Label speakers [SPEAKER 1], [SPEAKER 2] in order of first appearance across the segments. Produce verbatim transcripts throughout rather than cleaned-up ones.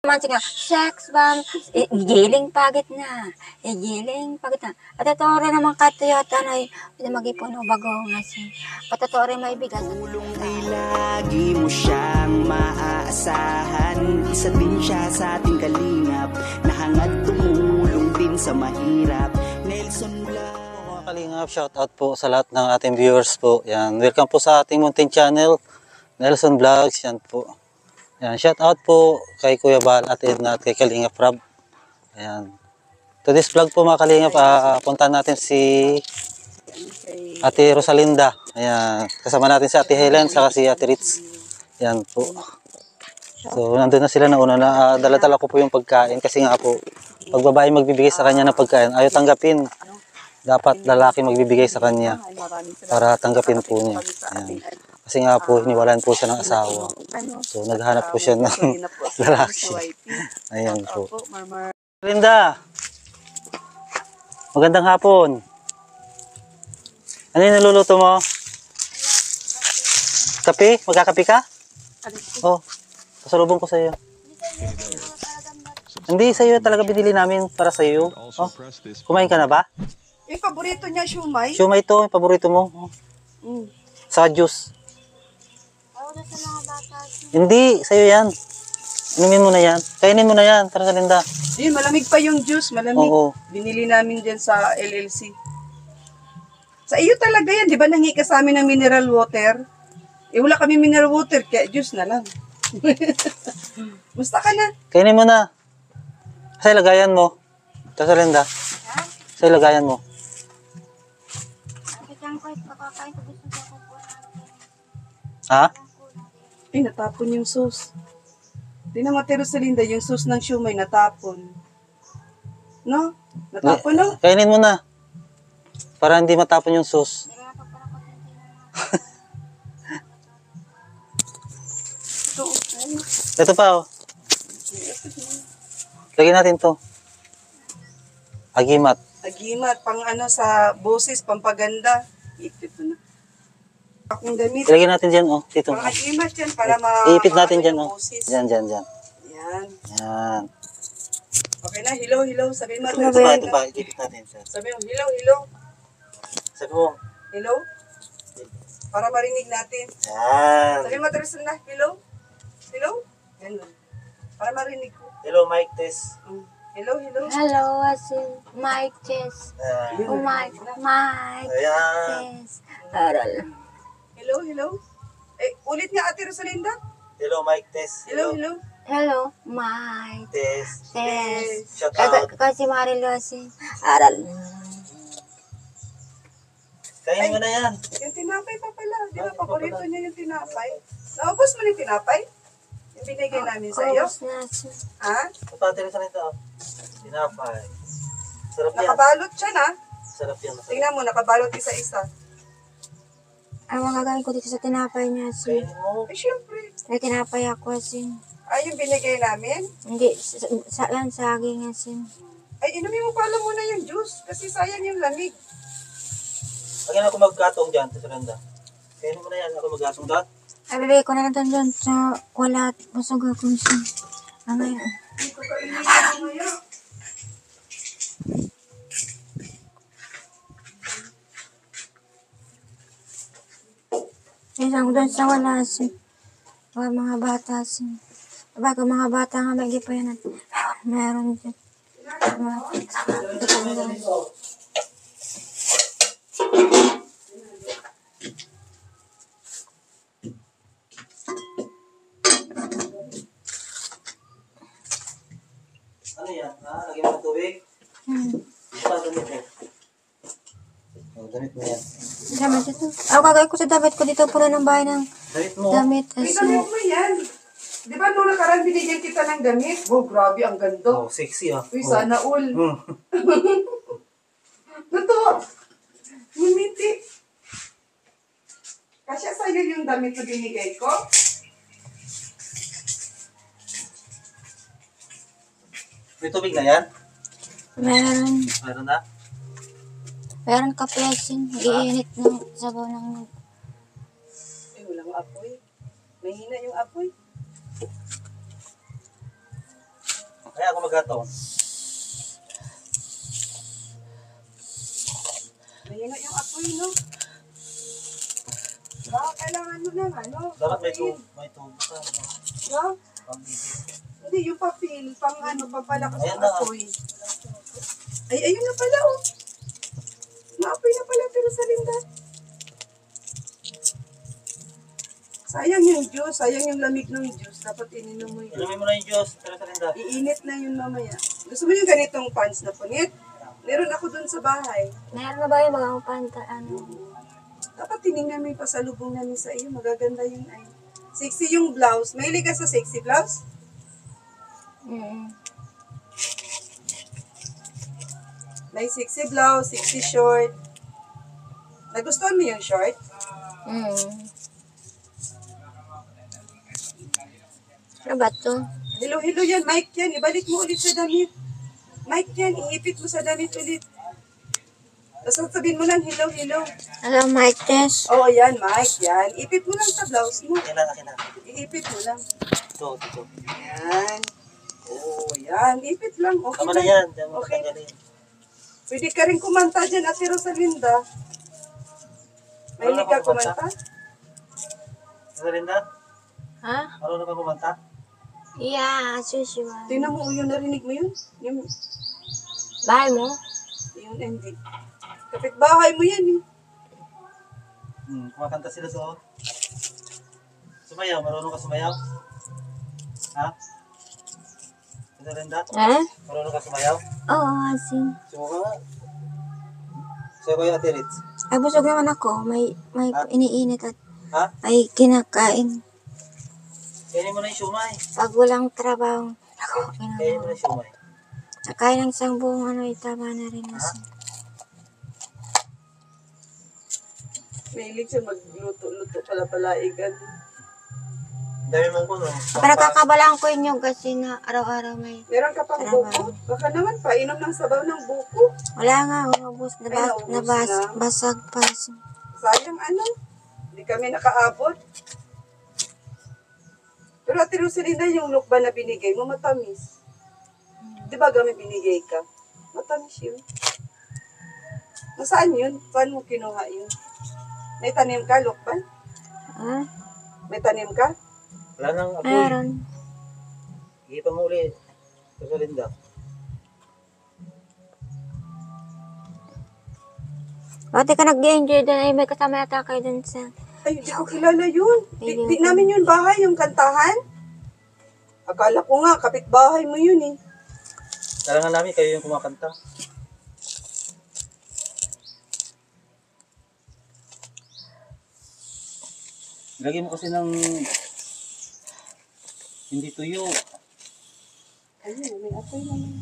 [SPEAKER 1] Mancing nga, sex bomb, igiling pagit na, igiling pagit na. At ito rin naman katuyota na yung mag-ipuno bago nga si. At ito rin may bigas.
[SPEAKER 2] Tulong ay lagi mo siyang maaasahan. Isa din siya sa ating kalingap, na hangad tumulong din sa mahirap. Nelson Blanc.
[SPEAKER 3] Mga kalingap, shout out po sa lahat ng ating viewers po. Yan, welcome po sa ating Mountain Channel, Nelson Vlogs. Yan po. Yan, shout out po kay Kuya Bal at Edna at kay Kalingap Rob. Ayan. To this vlog po mga Kalingap, uh, puntahan natin si Ate Rosalinda. Ayan. Kasama natin si Ate Helen saka si Ate Ritz. Ayan po. So, nandun na sila na una na. Uh, dala-dala ko po yung pagkain kasi nga po, pag babae magbibigay sa kanya ng pagkain, ayaw tanggapin. Dapat lalaki magbibigay sa kanya para tanggapin po niya. Ayan. Kasi nga po, hiniwalaan po siya ng asawa. So, naghanap po siya ng lalaki. Ayan po. Linda! Magandang hapon. Ano yung niluluto mo? Kape? Magkakape ka? Oh, pasalubong ko sa iyo. Hindi, sa iyo talaga binili namin para sa iyo. Oh, kumain ka na ba?
[SPEAKER 4] Yung paborito niya, shumay.
[SPEAKER 3] Shumay to, yung paborito mo.
[SPEAKER 4] Mm.
[SPEAKER 3] Sa juice. Hindi, sa'yo yan. Inumin mo na yan. Kainin mo na yan, tara Linda.
[SPEAKER 4] Yun, malamig pa yung juice, malamig.
[SPEAKER 3] Oo.
[SPEAKER 4] Binili namin dyan sa L L C. Sa iyo talaga yan, di ba nangi ka sa amin ng mineral water? Eh, wala kami mineral water, kaya juice na lang. Basta ka na.
[SPEAKER 3] Kainin mo na. Sa lagayan mo. Tara Linda. Sa lagayan mo. Ha?
[SPEAKER 4] Ay, natapon yung sauce. Di na matero sa Linda, yung sauce ng shumay natapon. No? Natapon, no?
[SPEAKER 3] Kainin mo na. Para hindi matapon yung sauce.
[SPEAKER 4] Ito, ayun.
[SPEAKER 3] Ito pa, oh. Lagyan natin to. Agimat.
[SPEAKER 4] Agimat, pang ano sa boses, pampaganda. Ipit mo na. Akong damit.
[SPEAKER 3] Ilagyan natin dyan, oh. Dito.
[SPEAKER 4] Pang agimat yan, para ma...
[SPEAKER 3] Iipit natin dyan,
[SPEAKER 4] yung
[SPEAKER 3] oh.
[SPEAKER 4] boses.
[SPEAKER 3] Dyan, dyan, dyan.
[SPEAKER 4] Yan.
[SPEAKER 3] Yan.
[SPEAKER 4] Okay na, hello, hello. Sabihin mo.
[SPEAKER 3] Ito pa, ito pa. Iipit natin.
[SPEAKER 4] Sabi mo, hello, hello.
[SPEAKER 3] Sabi mo.
[SPEAKER 4] Hello? Para marinig natin.
[SPEAKER 3] Yan.
[SPEAKER 4] Sabi mo, Teresan na, hello? Hello? Ganun. Para marinig ko.
[SPEAKER 3] Hello, mic test.
[SPEAKER 4] Mm. Hello, hello.
[SPEAKER 1] Hello, asin, Mike Chess.
[SPEAKER 3] Yan.
[SPEAKER 1] Oh, Mike, Mike
[SPEAKER 3] Ayan.
[SPEAKER 1] Chess. Aral.
[SPEAKER 4] Hello, hello. Eh, ulit nga, Ate Rosalinda.
[SPEAKER 3] Hello, mic test.
[SPEAKER 4] Hello, hello.
[SPEAKER 1] Hello, Mike
[SPEAKER 3] Test.
[SPEAKER 1] Chess.
[SPEAKER 3] Shout
[SPEAKER 1] Kasi,
[SPEAKER 3] out.
[SPEAKER 1] kasi Marilo asin. Aral.
[SPEAKER 3] Kainin mo na yan.
[SPEAKER 4] Yung tinapay pa pala. Di ba, paborito niya yung tinapay. Naubos mo na yung tinapay? Yung binigay namin sa iyo?
[SPEAKER 1] Ubus na asin.
[SPEAKER 4] Ha?
[SPEAKER 3] Kapatid sa nito. Tinapay. Sarap yan.
[SPEAKER 4] Nakabalot siya na.
[SPEAKER 3] Sarap yan.
[SPEAKER 4] Tingnan mo, nakabalot isa-isa.
[SPEAKER 1] Ano ang gagawin ko dito sa tinapay niya asin?
[SPEAKER 3] Kainin mo.
[SPEAKER 4] Eh, syempre.
[SPEAKER 1] May tinapay ako asin.
[SPEAKER 4] Ay, yung binigay namin.
[SPEAKER 1] Hindi, sa, sa yan, saging asin.
[SPEAKER 4] Ay, inumin mo pala muna yung juice. Kasi sayang yung lamig.
[SPEAKER 3] Pagyan ako maggatong dyan, Tesalanda. Kainin mo na yan. Ako maggatong dyan.
[SPEAKER 1] Ay, bibigay ko na lang doon doon sa wala at busog ako siya. Ang ngayon.
[SPEAKER 4] Hindi ko kainin mo ngayon.
[SPEAKER 1] Isang doon sa wala asin. Mga mga bata asin. Bago mga bata nga may pa yan. Meron dyan.
[SPEAKER 3] Ano yan? Ha? Lagyan mo ng tubig?
[SPEAKER 1] Hmm.
[SPEAKER 3] Ito, damit mo. Oh, damit mo yan.
[SPEAKER 1] Damit ito. Ako gagawin ko sa damit ko dito. Puno ng bahay ng
[SPEAKER 3] Damit mo.
[SPEAKER 1] damit
[SPEAKER 4] May
[SPEAKER 1] asin.
[SPEAKER 4] damit mo yan. Di ba nung nakaraan binigyan kita ng damit? Oh, grabe, ang ganda.
[SPEAKER 3] Oh, sexy ah.
[SPEAKER 4] Uy,
[SPEAKER 3] Oh.
[SPEAKER 4] sana all.
[SPEAKER 3] Hmm.
[SPEAKER 4] Totoo. Ngumiti. Kasya sa'yo yung damit na binigay ko?
[SPEAKER 3] May tubig na yan?
[SPEAKER 1] Meron.
[SPEAKER 3] Meron na?
[SPEAKER 1] Meron kape asin. Iinit ng sabaw ng...
[SPEAKER 4] Ay, walang apoy. Mahina yung apoy.
[SPEAKER 3] Kaya ako maghatong.
[SPEAKER 4] Mahina yung apoy, no? Baka kailangan mo ng ano?
[SPEAKER 3] Dapat may
[SPEAKER 4] papel.
[SPEAKER 3] tubo. May tubo ka.
[SPEAKER 4] No?
[SPEAKER 3] Pambibig.
[SPEAKER 4] Hindi, yung papel, pang ano, pampalakas
[SPEAKER 3] Ayan
[SPEAKER 4] ng
[SPEAKER 3] na.
[SPEAKER 4] apoy. Ay, ayun na pala, oh. Maapoy na pala, pero sa linda. Sayang yung juice, sayang yung lamig ng juice. Dapat ininom mo yun.
[SPEAKER 3] Inumin mo na yung Diyos. Tara sa linda.
[SPEAKER 4] Iinit na yun mamaya. Gusto mo yung ganitong pants na punit? Meron ako dun sa bahay.
[SPEAKER 1] Meron na ba yung mga panta, ano?
[SPEAKER 4] Dapat tinignan mo yung pasalubong namin sa iyo. Magaganda yun ay. Sexy yung blouse. Mahilig ka sa sexy blouse?
[SPEAKER 1] Mm.
[SPEAKER 4] May sexy blouse, sexy short. Nagustuhan mo yung short?
[SPEAKER 1] Mm. Ano ba to?
[SPEAKER 4] Hello, hello yan. Mike yan. Ibalik mo ulit sa damit. Mike yan. Iipit mo sa damit ulit. Tapos sabihin mo lang, hello, hello.
[SPEAKER 1] Hello, Mike Tess.
[SPEAKER 4] Oo, yan, Mike. Yan. Ipit mo lang sa blouse mo.
[SPEAKER 3] Akin na, akin na.
[SPEAKER 4] Iipit mo lang.
[SPEAKER 3] Ito, ito.
[SPEAKER 4] Yan. Oo, yan. Ipit lang. Okay
[SPEAKER 3] Tama na
[SPEAKER 4] lang.
[SPEAKER 3] yan. Diyan mo
[SPEAKER 4] Okay.
[SPEAKER 3] tatanggalin.
[SPEAKER 4] Pwede ka rin kumanta dyan, Ate Rosalinda. Mahilig ka kumanta?
[SPEAKER 3] Sa linda?
[SPEAKER 1] Ha?
[SPEAKER 3] Marunong ka kumanta?
[SPEAKER 1] Yeah, as usual.
[SPEAKER 4] Tingnan mo, yung narinig mo yun? Yung,
[SPEAKER 1] Bahay mo?
[SPEAKER 4] yung hindi. Kapitbahay mo yan eh.
[SPEAKER 3] Hmm, kumakanta sila sa sumayaw. Marunong ka sumayaw? Ha? Sa linda?
[SPEAKER 1] Ha?
[SPEAKER 3] Marunong ka sumayaw?
[SPEAKER 1] Oo, asin.
[SPEAKER 3] Sumo ka nga. Sa'yo kayo, Ate Ritz.
[SPEAKER 1] Ay, busog naman ako. May, may
[SPEAKER 3] Ha?
[SPEAKER 1] iniinit at
[SPEAKER 3] Ha?
[SPEAKER 1] ay kinakain.
[SPEAKER 3] Kainin mo na yung siumay.
[SPEAKER 1] Pag walang trabaho, ako,
[SPEAKER 3] Kainin mo na yung siumay.
[SPEAKER 1] nakain ng isang buong ano, itama na rin asin.
[SPEAKER 4] Mahilig siya magluto-luto pala palaigan.
[SPEAKER 3] Dami mong kuno.
[SPEAKER 1] Para kakabalaan ko yun kasi na araw-araw may...
[SPEAKER 4] Meron ka pang buko? Baka naman painom ng sabaw ng buko.
[SPEAKER 1] Wala nga, umubos. Nabas,
[SPEAKER 4] naubos
[SPEAKER 1] nabas,
[SPEAKER 4] na.
[SPEAKER 1] basag pa.
[SPEAKER 4] Sayang ano? Hindi kami nakaabot. Pero Ate Rosalinda, yung lukba na binigay mo, matamis. Di ba kami binigay ka? Matamis yun. Nasaan yun? Saan mo kinuha yun? May tanim ka, lukban?
[SPEAKER 1] Ha?
[SPEAKER 4] May tanim ka?
[SPEAKER 3] Wala nang apoy.
[SPEAKER 1] Meron.
[SPEAKER 3] Iipan mo ulit. Sa linda.
[SPEAKER 1] Bakit ka nag-enjoy doon? Ay, may kasama yata kayo doon sa...
[SPEAKER 4] Ay, hindi ko kilala yun. Di, di namin yun bahay, yung kantahan. Akala ko nga, kapitbahay mo yun eh.
[SPEAKER 3] Kala nga namin kayo yung kumakanta. Lagyan mo kasi ng hindi tuyo.
[SPEAKER 4] Ayun, may apoy naman.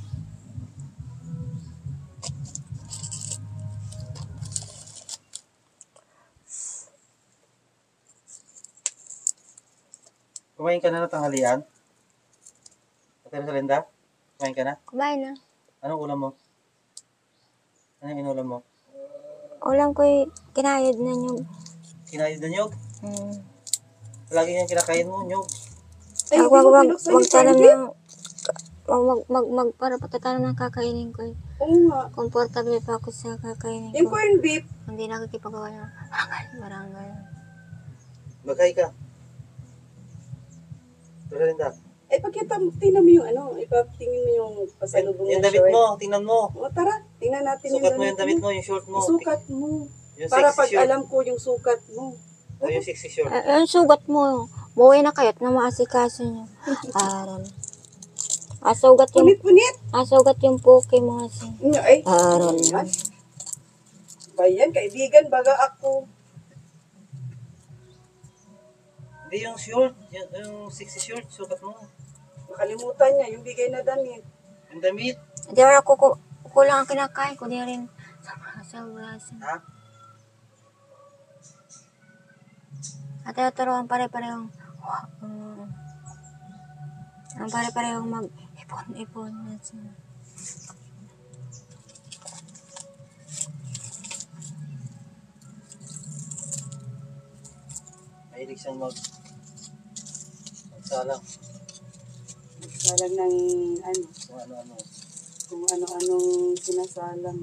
[SPEAKER 3] Kumain ka na ng tanghalian? Ate Rosalinda? Kumain ka na?
[SPEAKER 1] Kumain na.
[SPEAKER 3] Anong ulam mo? Anong inulam mo?
[SPEAKER 1] Ulam ko yung kinayod na nyug.
[SPEAKER 3] Kinayod na nyog?
[SPEAKER 1] Hmm.
[SPEAKER 3] Lagi yung kinakain mo, nyog.
[SPEAKER 4] Ay,
[SPEAKER 1] Ako, wag, wag,
[SPEAKER 4] binuksan yung
[SPEAKER 1] magtanong
[SPEAKER 4] candy?
[SPEAKER 1] ng... Mag, mag, mag, mag, para patatanong ng kakainin ko. eh.
[SPEAKER 4] Oo nga.
[SPEAKER 1] Komportable pa ako sa kakainin
[SPEAKER 4] Yung
[SPEAKER 1] ko.
[SPEAKER 4] corned beef,
[SPEAKER 1] Hindi nakikipagawa ng barangay, barangay.
[SPEAKER 3] Magkay ka. Rosalinda.
[SPEAKER 4] ay pagkita mo, tingnan mo yung ano, ipatingin mo yung pasalubong
[SPEAKER 3] Yung
[SPEAKER 4] na
[SPEAKER 3] damit
[SPEAKER 4] short.
[SPEAKER 3] mo, tingnan mo.
[SPEAKER 4] O tara, tingnan natin
[SPEAKER 3] Sukat mo yung damit mo, yung short mo.
[SPEAKER 4] Isukat mo.
[SPEAKER 3] Yung
[SPEAKER 4] Para
[SPEAKER 3] sexy
[SPEAKER 4] pag
[SPEAKER 3] short.
[SPEAKER 4] alam ko yung sukat mo.
[SPEAKER 3] O yung sexy short.
[SPEAKER 1] Eh, yung sugat mo, buhay na kayo't na maasikaso nyo. Aral. Asugat yung,
[SPEAKER 4] Punit-punit.
[SPEAKER 1] asugat yung poke mo kasi.
[SPEAKER 4] Ano, ay,
[SPEAKER 1] Aral.
[SPEAKER 4] yan. Bayan, kaibigan, baga ako.
[SPEAKER 3] Hindi yung short, yung, yung sexy short, sukat mo.
[SPEAKER 4] Nakalimutan niya, yung bigay na damit.
[SPEAKER 3] Yung damit.
[SPEAKER 1] Hindi ako kuku, kulang ang kinakain ko, di rin sobra-sobra.
[SPEAKER 3] Ha?
[SPEAKER 1] At tuturuan pare-parehong, um, ang pare-parehong mag-ipon-ipon. That's it.
[SPEAKER 3] Mahilig siyang mag magsalang.
[SPEAKER 4] Salang ng ano,
[SPEAKER 3] Kung ano-ano.
[SPEAKER 4] kung ano-anong sinasalang.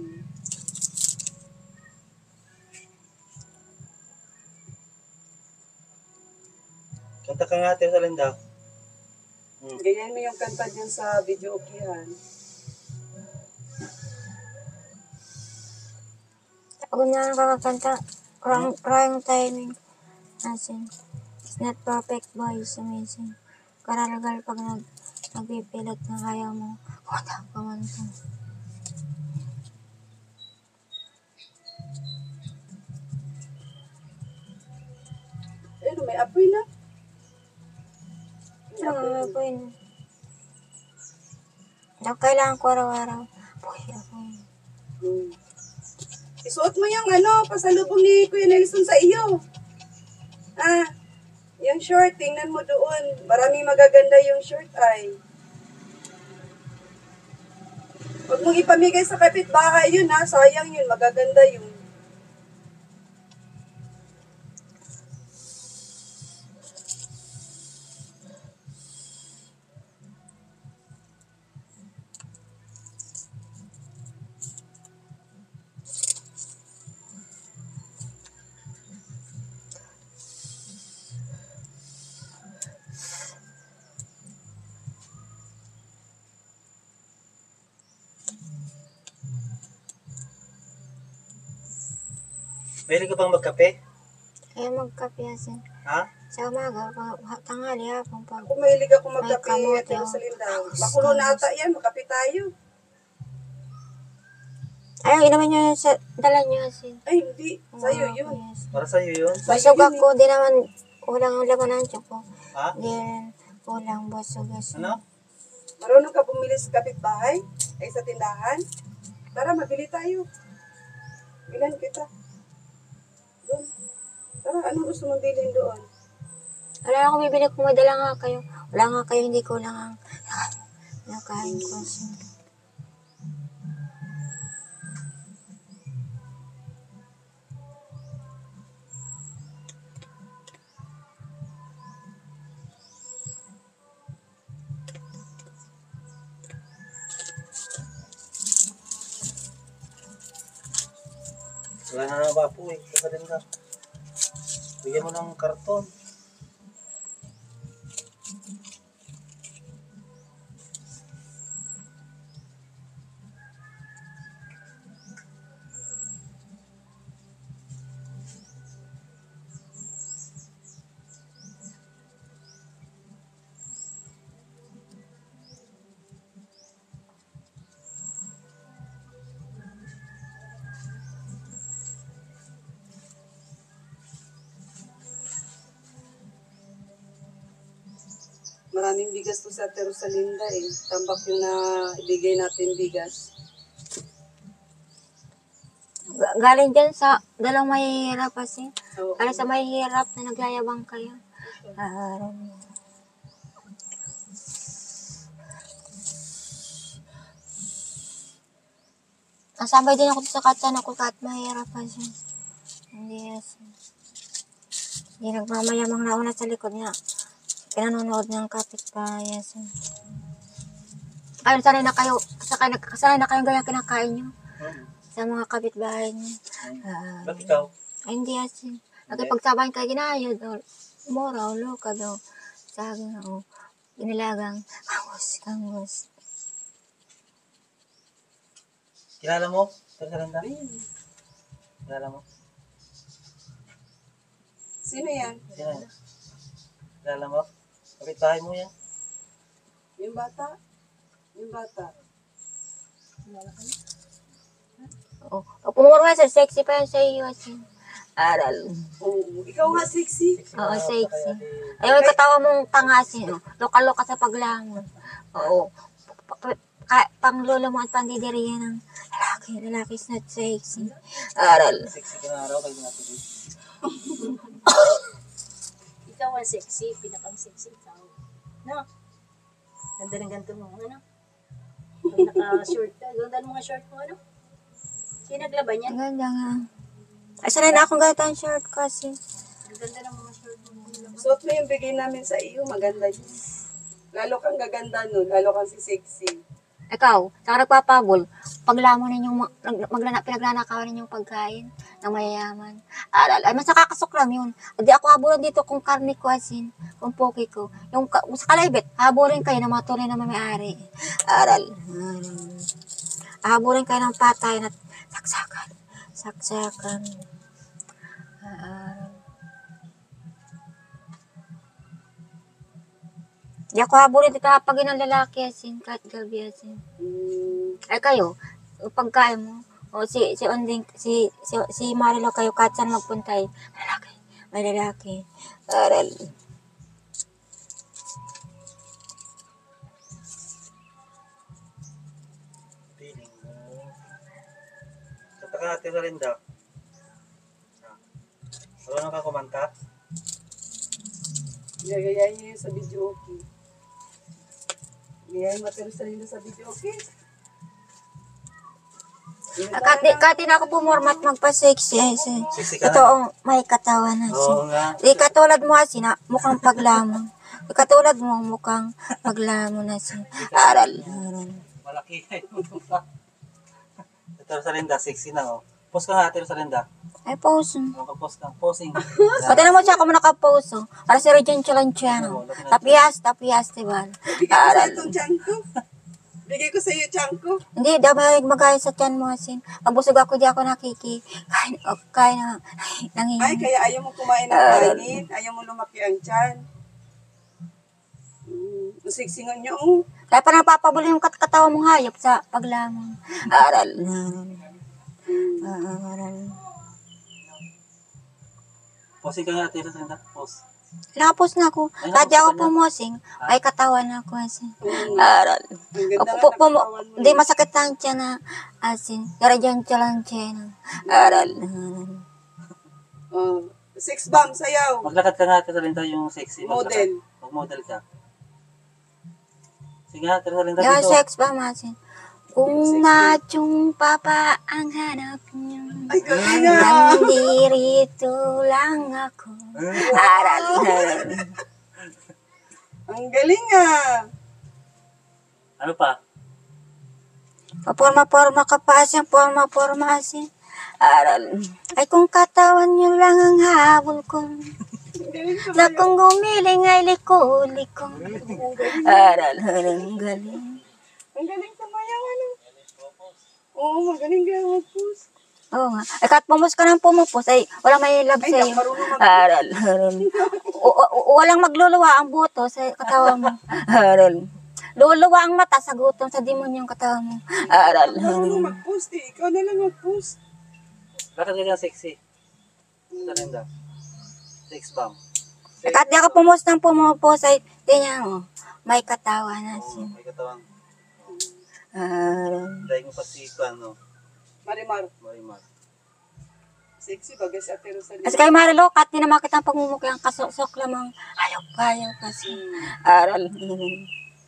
[SPEAKER 3] Kanta ka nga, Ate Rosalinda. Hmm.
[SPEAKER 4] Ganyan mo yung kanta dyan sa video okihan.
[SPEAKER 1] Ako na nakakakanta. Wrong, wrong timing. Asin. It's not perfect, boy. It's amazing. Kararagal pag nag, nagpipilat na kaya mo. Kumanta ka man ito.
[SPEAKER 4] Ayun, may apoy na. May
[SPEAKER 1] Ano
[SPEAKER 4] apoy
[SPEAKER 1] nga
[SPEAKER 4] na.
[SPEAKER 1] po yun? Daw kailangan ko araw-araw. Boy, ako yun.
[SPEAKER 4] Hmm. Isuot mo yung ano, pasalubong ni Kuya Nelson sa iyo. Ah, yung short, tingnan mo doon. Maraming magaganda yung short ay. Huwag mong ipamigay sa kapitbahay yun ha, sayang yun, magaganda yun.
[SPEAKER 3] Mahilig ka bang magkape?
[SPEAKER 1] Kaya magkape asin.
[SPEAKER 3] Ha?
[SPEAKER 1] Sa umaga, pa, tanghali, hapon, pag
[SPEAKER 4] Kung mahilig ako
[SPEAKER 1] may
[SPEAKER 4] magkape,
[SPEAKER 1] kamote,
[SPEAKER 4] Ate
[SPEAKER 1] oh.
[SPEAKER 4] Rosalinda. Makulo na ata yan, makape tayo.
[SPEAKER 1] Ayaw, inaman nyo yun sa dala nyo asin.
[SPEAKER 4] Ay, hindi. Sa'yo
[SPEAKER 1] Oo,
[SPEAKER 4] yun.
[SPEAKER 1] yes.
[SPEAKER 3] Para sa'yo yun?
[SPEAKER 4] Sa'yo
[SPEAKER 1] Busog
[SPEAKER 4] yun
[SPEAKER 1] ako, di naman ulang ang laman ng tiyan ko.
[SPEAKER 3] Ha?
[SPEAKER 1] Di rin ulang busog asin.
[SPEAKER 3] Ano?
[SPEAKER 4] Marunong ka bumili sa kapitbahay? Ay sa tindahan? Tara, mabili tayo. Ilan kita? Doon. Tara, anong gusto mong bilhin doon?
[SPEAKER 1] Wala akong bibili kung may dala nga kayo. Wala nga kayo, hindi ko lang ang nakain ko asin.
[SPEAKER 3] Wala na naman bapo eh. Rosalinda. Bigyan mo ng karton.
[SPEAKER 4] Maraming bigas to sa Ate Rosalinda eh. Tambak yung na ibigay natin bigas.
[SPEAKER 1] Ga- Galing dyan sa dalawang mahihirap asin.
[SPEAKER 4] Oo.
[SPEAKER 1] Galing sa mahihirap na nagyayabang kayo. Ah, Nasabay din ako sa katsan ako kahit mahirap asin. Hindi asin. Hindi nagmamayamang nauna sa likod niya. Pinanonood ng kapitbahay asin. Ayun, sanay na kayo, sanay na, sanay na kayong gaya kinakain nyo
[SPEAKER 3] Hmm.
[SPEAKER 1] sa mga kapitbahay nyo. Ah,
[SPEAKER 3] Ba't ikaw?
[SPEAKER 1] ay, hindi asin. Nakipagsabahan kayo ginayod o mura o loka daw. Saging o inilagang kangus, kangus.
[SPEAKER 3] Kilala mo? Rosalinda?
[SPEAKER 4] Ayun.
[SPEAKER 3] Kilala mo?
[SPEAKER 4] Sino yan?
[SPEAKER 3] Sino yan? Kilala mo? Kapit-bahay mo yan?
[SPEAKER 4] Yung bata? Yung bata.
[SPEAKER 1] O, o pumurma sa sexy pa yan sa iyo asin. Aral.
[SPEAKER 4] Oo. Ikaw nga sexy.
[SPEAKER 1] Oo, sexy. Ayaw yung katawa mong tangasin. O. Loka-loka sa paglangon. Oo. Pa- pa- ka- Panglolo mo at pandidiriyan ng lalaki. Lalaki is not sexy. Aral.
[SPEAKER 3] Sexy ka na araw kayo natin.
[SPEAKER 5] Ikaw ang sexy, pinakang sexy ikaw. No? Ganda ng ganito mo, ano? Pag naka-short ka, ganda ng mga short mo, ano? Sino naglaban yan?
[SPEAKER 1] Ang ganda nga. Ay, sanay na akong ganito ang short kasi.
[SPEAKER 5] Ang ganda ng mga short mo.
[SPEAKER 4] Suot mo yung bigay namin sa iyo. Maganda yun. Lalo kang gaganda nun, lalo kang si sexy.
[SPEAKER 1] Ikaw, saka nagpapabol, paglamon ninyong mag, mag, maglana, pinaglanakawan ninyong pagkain ng mayayaman. Aral, ay, mas nakakasuklam yun. Hindi ako habulan dito kung karne ko asin, kung poke ko. Yung ka, sa kalaibit, habulin kayo ng mga tunay na may-ari. Aral. Hmm. Habulin kayo ng patay na saksakan. Saksakan. Aral. Di ako habulin dito pag ng lalaki asin, kahit gabi asin.
[SPEAKER 4] Mm,
[SPEAKER 1] Ay kayo, pagkain mo, o si si Onding, si si, si Marilo kayo kahit saan magpunta eh, may lalaki, may lalaki. Aral.
[SPEAKER 3] Feeling mo. Kanta ka natin sa Linda. Wala ka kumanta?
[SPEAKER 4] gagayahin niyo yun sa video, okay? Gayahin mo pero sa nila sa video, okay?
[SPEAKER 1] Kati, kati na ako pumormat magpa-sexy.
[SPEAKER 3] Sexy ka na.
[SPEAKER 1] Ito ang may katawan na
[SPEAKER 3] Oo
[SPEAKER 1] siya.
[SPEAKER 3] nga.
[SPEAKER 1] Di katulad mo asin na mukhang paglamon. Di katulad mo mukhang paglamon na siya. Aral. Aral.
[SPEAKER 3] Malaki na yung mukha. Ito sa Linda, sexy na oh. Post ka nga ate sa Linda.
[SPEAKER 1] Ay, pause.
[SPEAKER 3] Nakapos ka. Posing.
[SPEAKER 1] Pati naman siya ako nakapause. oh. Para si Regine Chalanciano. Tapias, tapias, diba?
[SPEAKER 4] Bigay ko sa
[SPEAKER 1] Aral.
[SPEAKER 4] itong tiyan ko. Bigay ko sa iyo, tiyan ko.
[SPEAKER 1] Hindi, dapat magaya sa tiyan mo asin. Pag busog ako, di ako nakiki. Kain, oh, kain na.
[SPEAKER 4] Ay,
[SPEAKER 1] Nangingi.
[SPEAKER 4] kaya ayaw mo kumain ng kainin. Ayaw mo lumaki ang tiyan. Mm, masigsingan niyo, oh.
[SPEAKER 1] Kaya pa napapabuli yung kat katawan mong hayop sa paglamon. Aral. Aral.
[SPEAKER 3] Posing ka nga ate sa Linda. Post.
[SPEAKER 1] Nakapos na ako.
[SPEAKER 3] Ay,
[SPEAKER 1] Dati
[SPEAKER 3] nakapos
[SPEAKER 1] ako
[SPEAKER 3] ka na.
[SPEAKER 1] pumosing. Ay, katawan na ako asin.
[SPEAKER 4] Mm.
[SPEAKER 1] Aral.
[SPEAKER 4] Ang ganda nga
[SPEAKER 1] Opo,
[SPEAKER 4] ng
[SPEAKER 1] pumo,
[SPEAKER 4] katawan mo.
[SPEAKER 1] hindi masakit ang tiyan na asin. Kaya dyan tiyan tiyan. Aral.
[SPEAKER 4] Oh, six bomb, sayaw.
[SPEAKER 3] Maglakad ka nga ate sa Linda yung sexy.
[SPEAKER 4] Model.
[SPEAKER 3] Maglakad. Mag-model ka. Sige nga ate sa Linda
[SPEAKER 1] Yung
[SPEAKER 3] dito.
[SPEAKER 1] sex ba masin? Kung machong papa ang hanap niyo.
[SPEAKER 4] Ay, galing nga.
[SPEAKER 1] Nandirito lang ako. Aral.
[SPEAKER 4] Ang galing nga.
[SPEAKER 3] Ano pa?
[SPEAKER 1] Paporma-porma ka pa asin. Porma-porma asin. Aral. Ay kung katawan niyo lang ang habol ko.
[SPEAKER 4] Ang galing sa
[SPEAKER 1] Na kung gumiling ay liko-liko. Aral. Aral. Galing.
[SPEAKER 4] Ang galing sa mayaw, ano? Oo, magaling ka mag-post.
[SPEAKER 1] Oo nga. Ay, kahit pumos ka ng pumupos, ay wala may love
[SPEAKER 4] Ay,
[SPEAKER 1] sa'yo.
[SPEAKER 4] hindi ako marunong mag-
[SPEAKER 1] Aral, aral. O- o- walang magluluwa ang buto sa katawan mo. Aral. Luluwa ang mata sa gutom sa demonyong katawan mo. Aral,
[SPEAKER 4] Marunong
[SPEAKER 1] aral.
[SPEAKER 4] mag-post eh. Ikaw na lang mag-post.
[SPEAKER 3] Lakad ka nga sexy. Sa Linda. Six bomb.
[SPEAKER 1] Kahit di ako pumos ng pumupos, ay tingnan mo. May katawan na
[SPEAKER 3] Oo,
[SPEAKER 1] siya.
[SPEAKER 3] may katawang.
[SPEAKER 1] Aral.
[SPEAKER 3] Dahil mo pa si ano,
[SPEAKER 4] Marimar.
[SPEAKER 3] Marimar.
[SPEAKER 4] Sexy bagay sa Pero sa
[SPEAKER 1] Kasi kay Marilo, kahit di na makita ang pagmumukha ang kasok-sok lamang. Hayop, hayop kasi. Aral. Aral.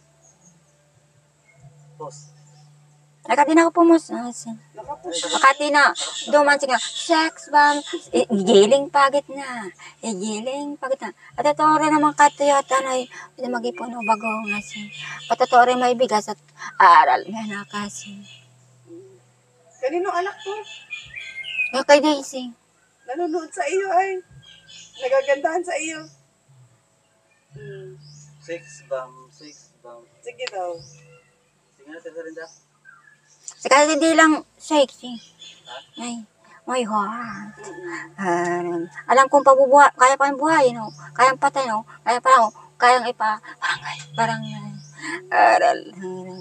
[SPEAKER 3] Post.
[SPEAKER 1] Ay, kahit di na ako pumos. Ah, siya.
[SPEAKER 4] Nakapost.
[SPEAKER 1] Makati na, duman siya, sex bomb, I- igiling pagit na, igiling pagit na. At ito rin naman katuyota na, hindi mag-ipon o bago nga siya. At ito rin may bigas at aral, may nakasi.
[SPEAKER 4] Kanino anak ko?
[SPEAKER 1] Yung kay Daisy,
[SPEAKER 4] Nanonood sa iyo ay. Nagagandahan sa iyo. Hmm.
[SPEAKER 3] Six bomb, six bomb.
[SPEAKER 4] Sige daw.
[SPEAKER 3] Sige nga, sa Linda.
[SPEAKER 1] saka hindi lang sexy. Ay, may heart. Aral. Alam kong pabubuhay, kaya pa yung buhay, no? Kayang patay, no? Kaya pa, no? Kayang ipa, barangay, barangay. Aral, aral.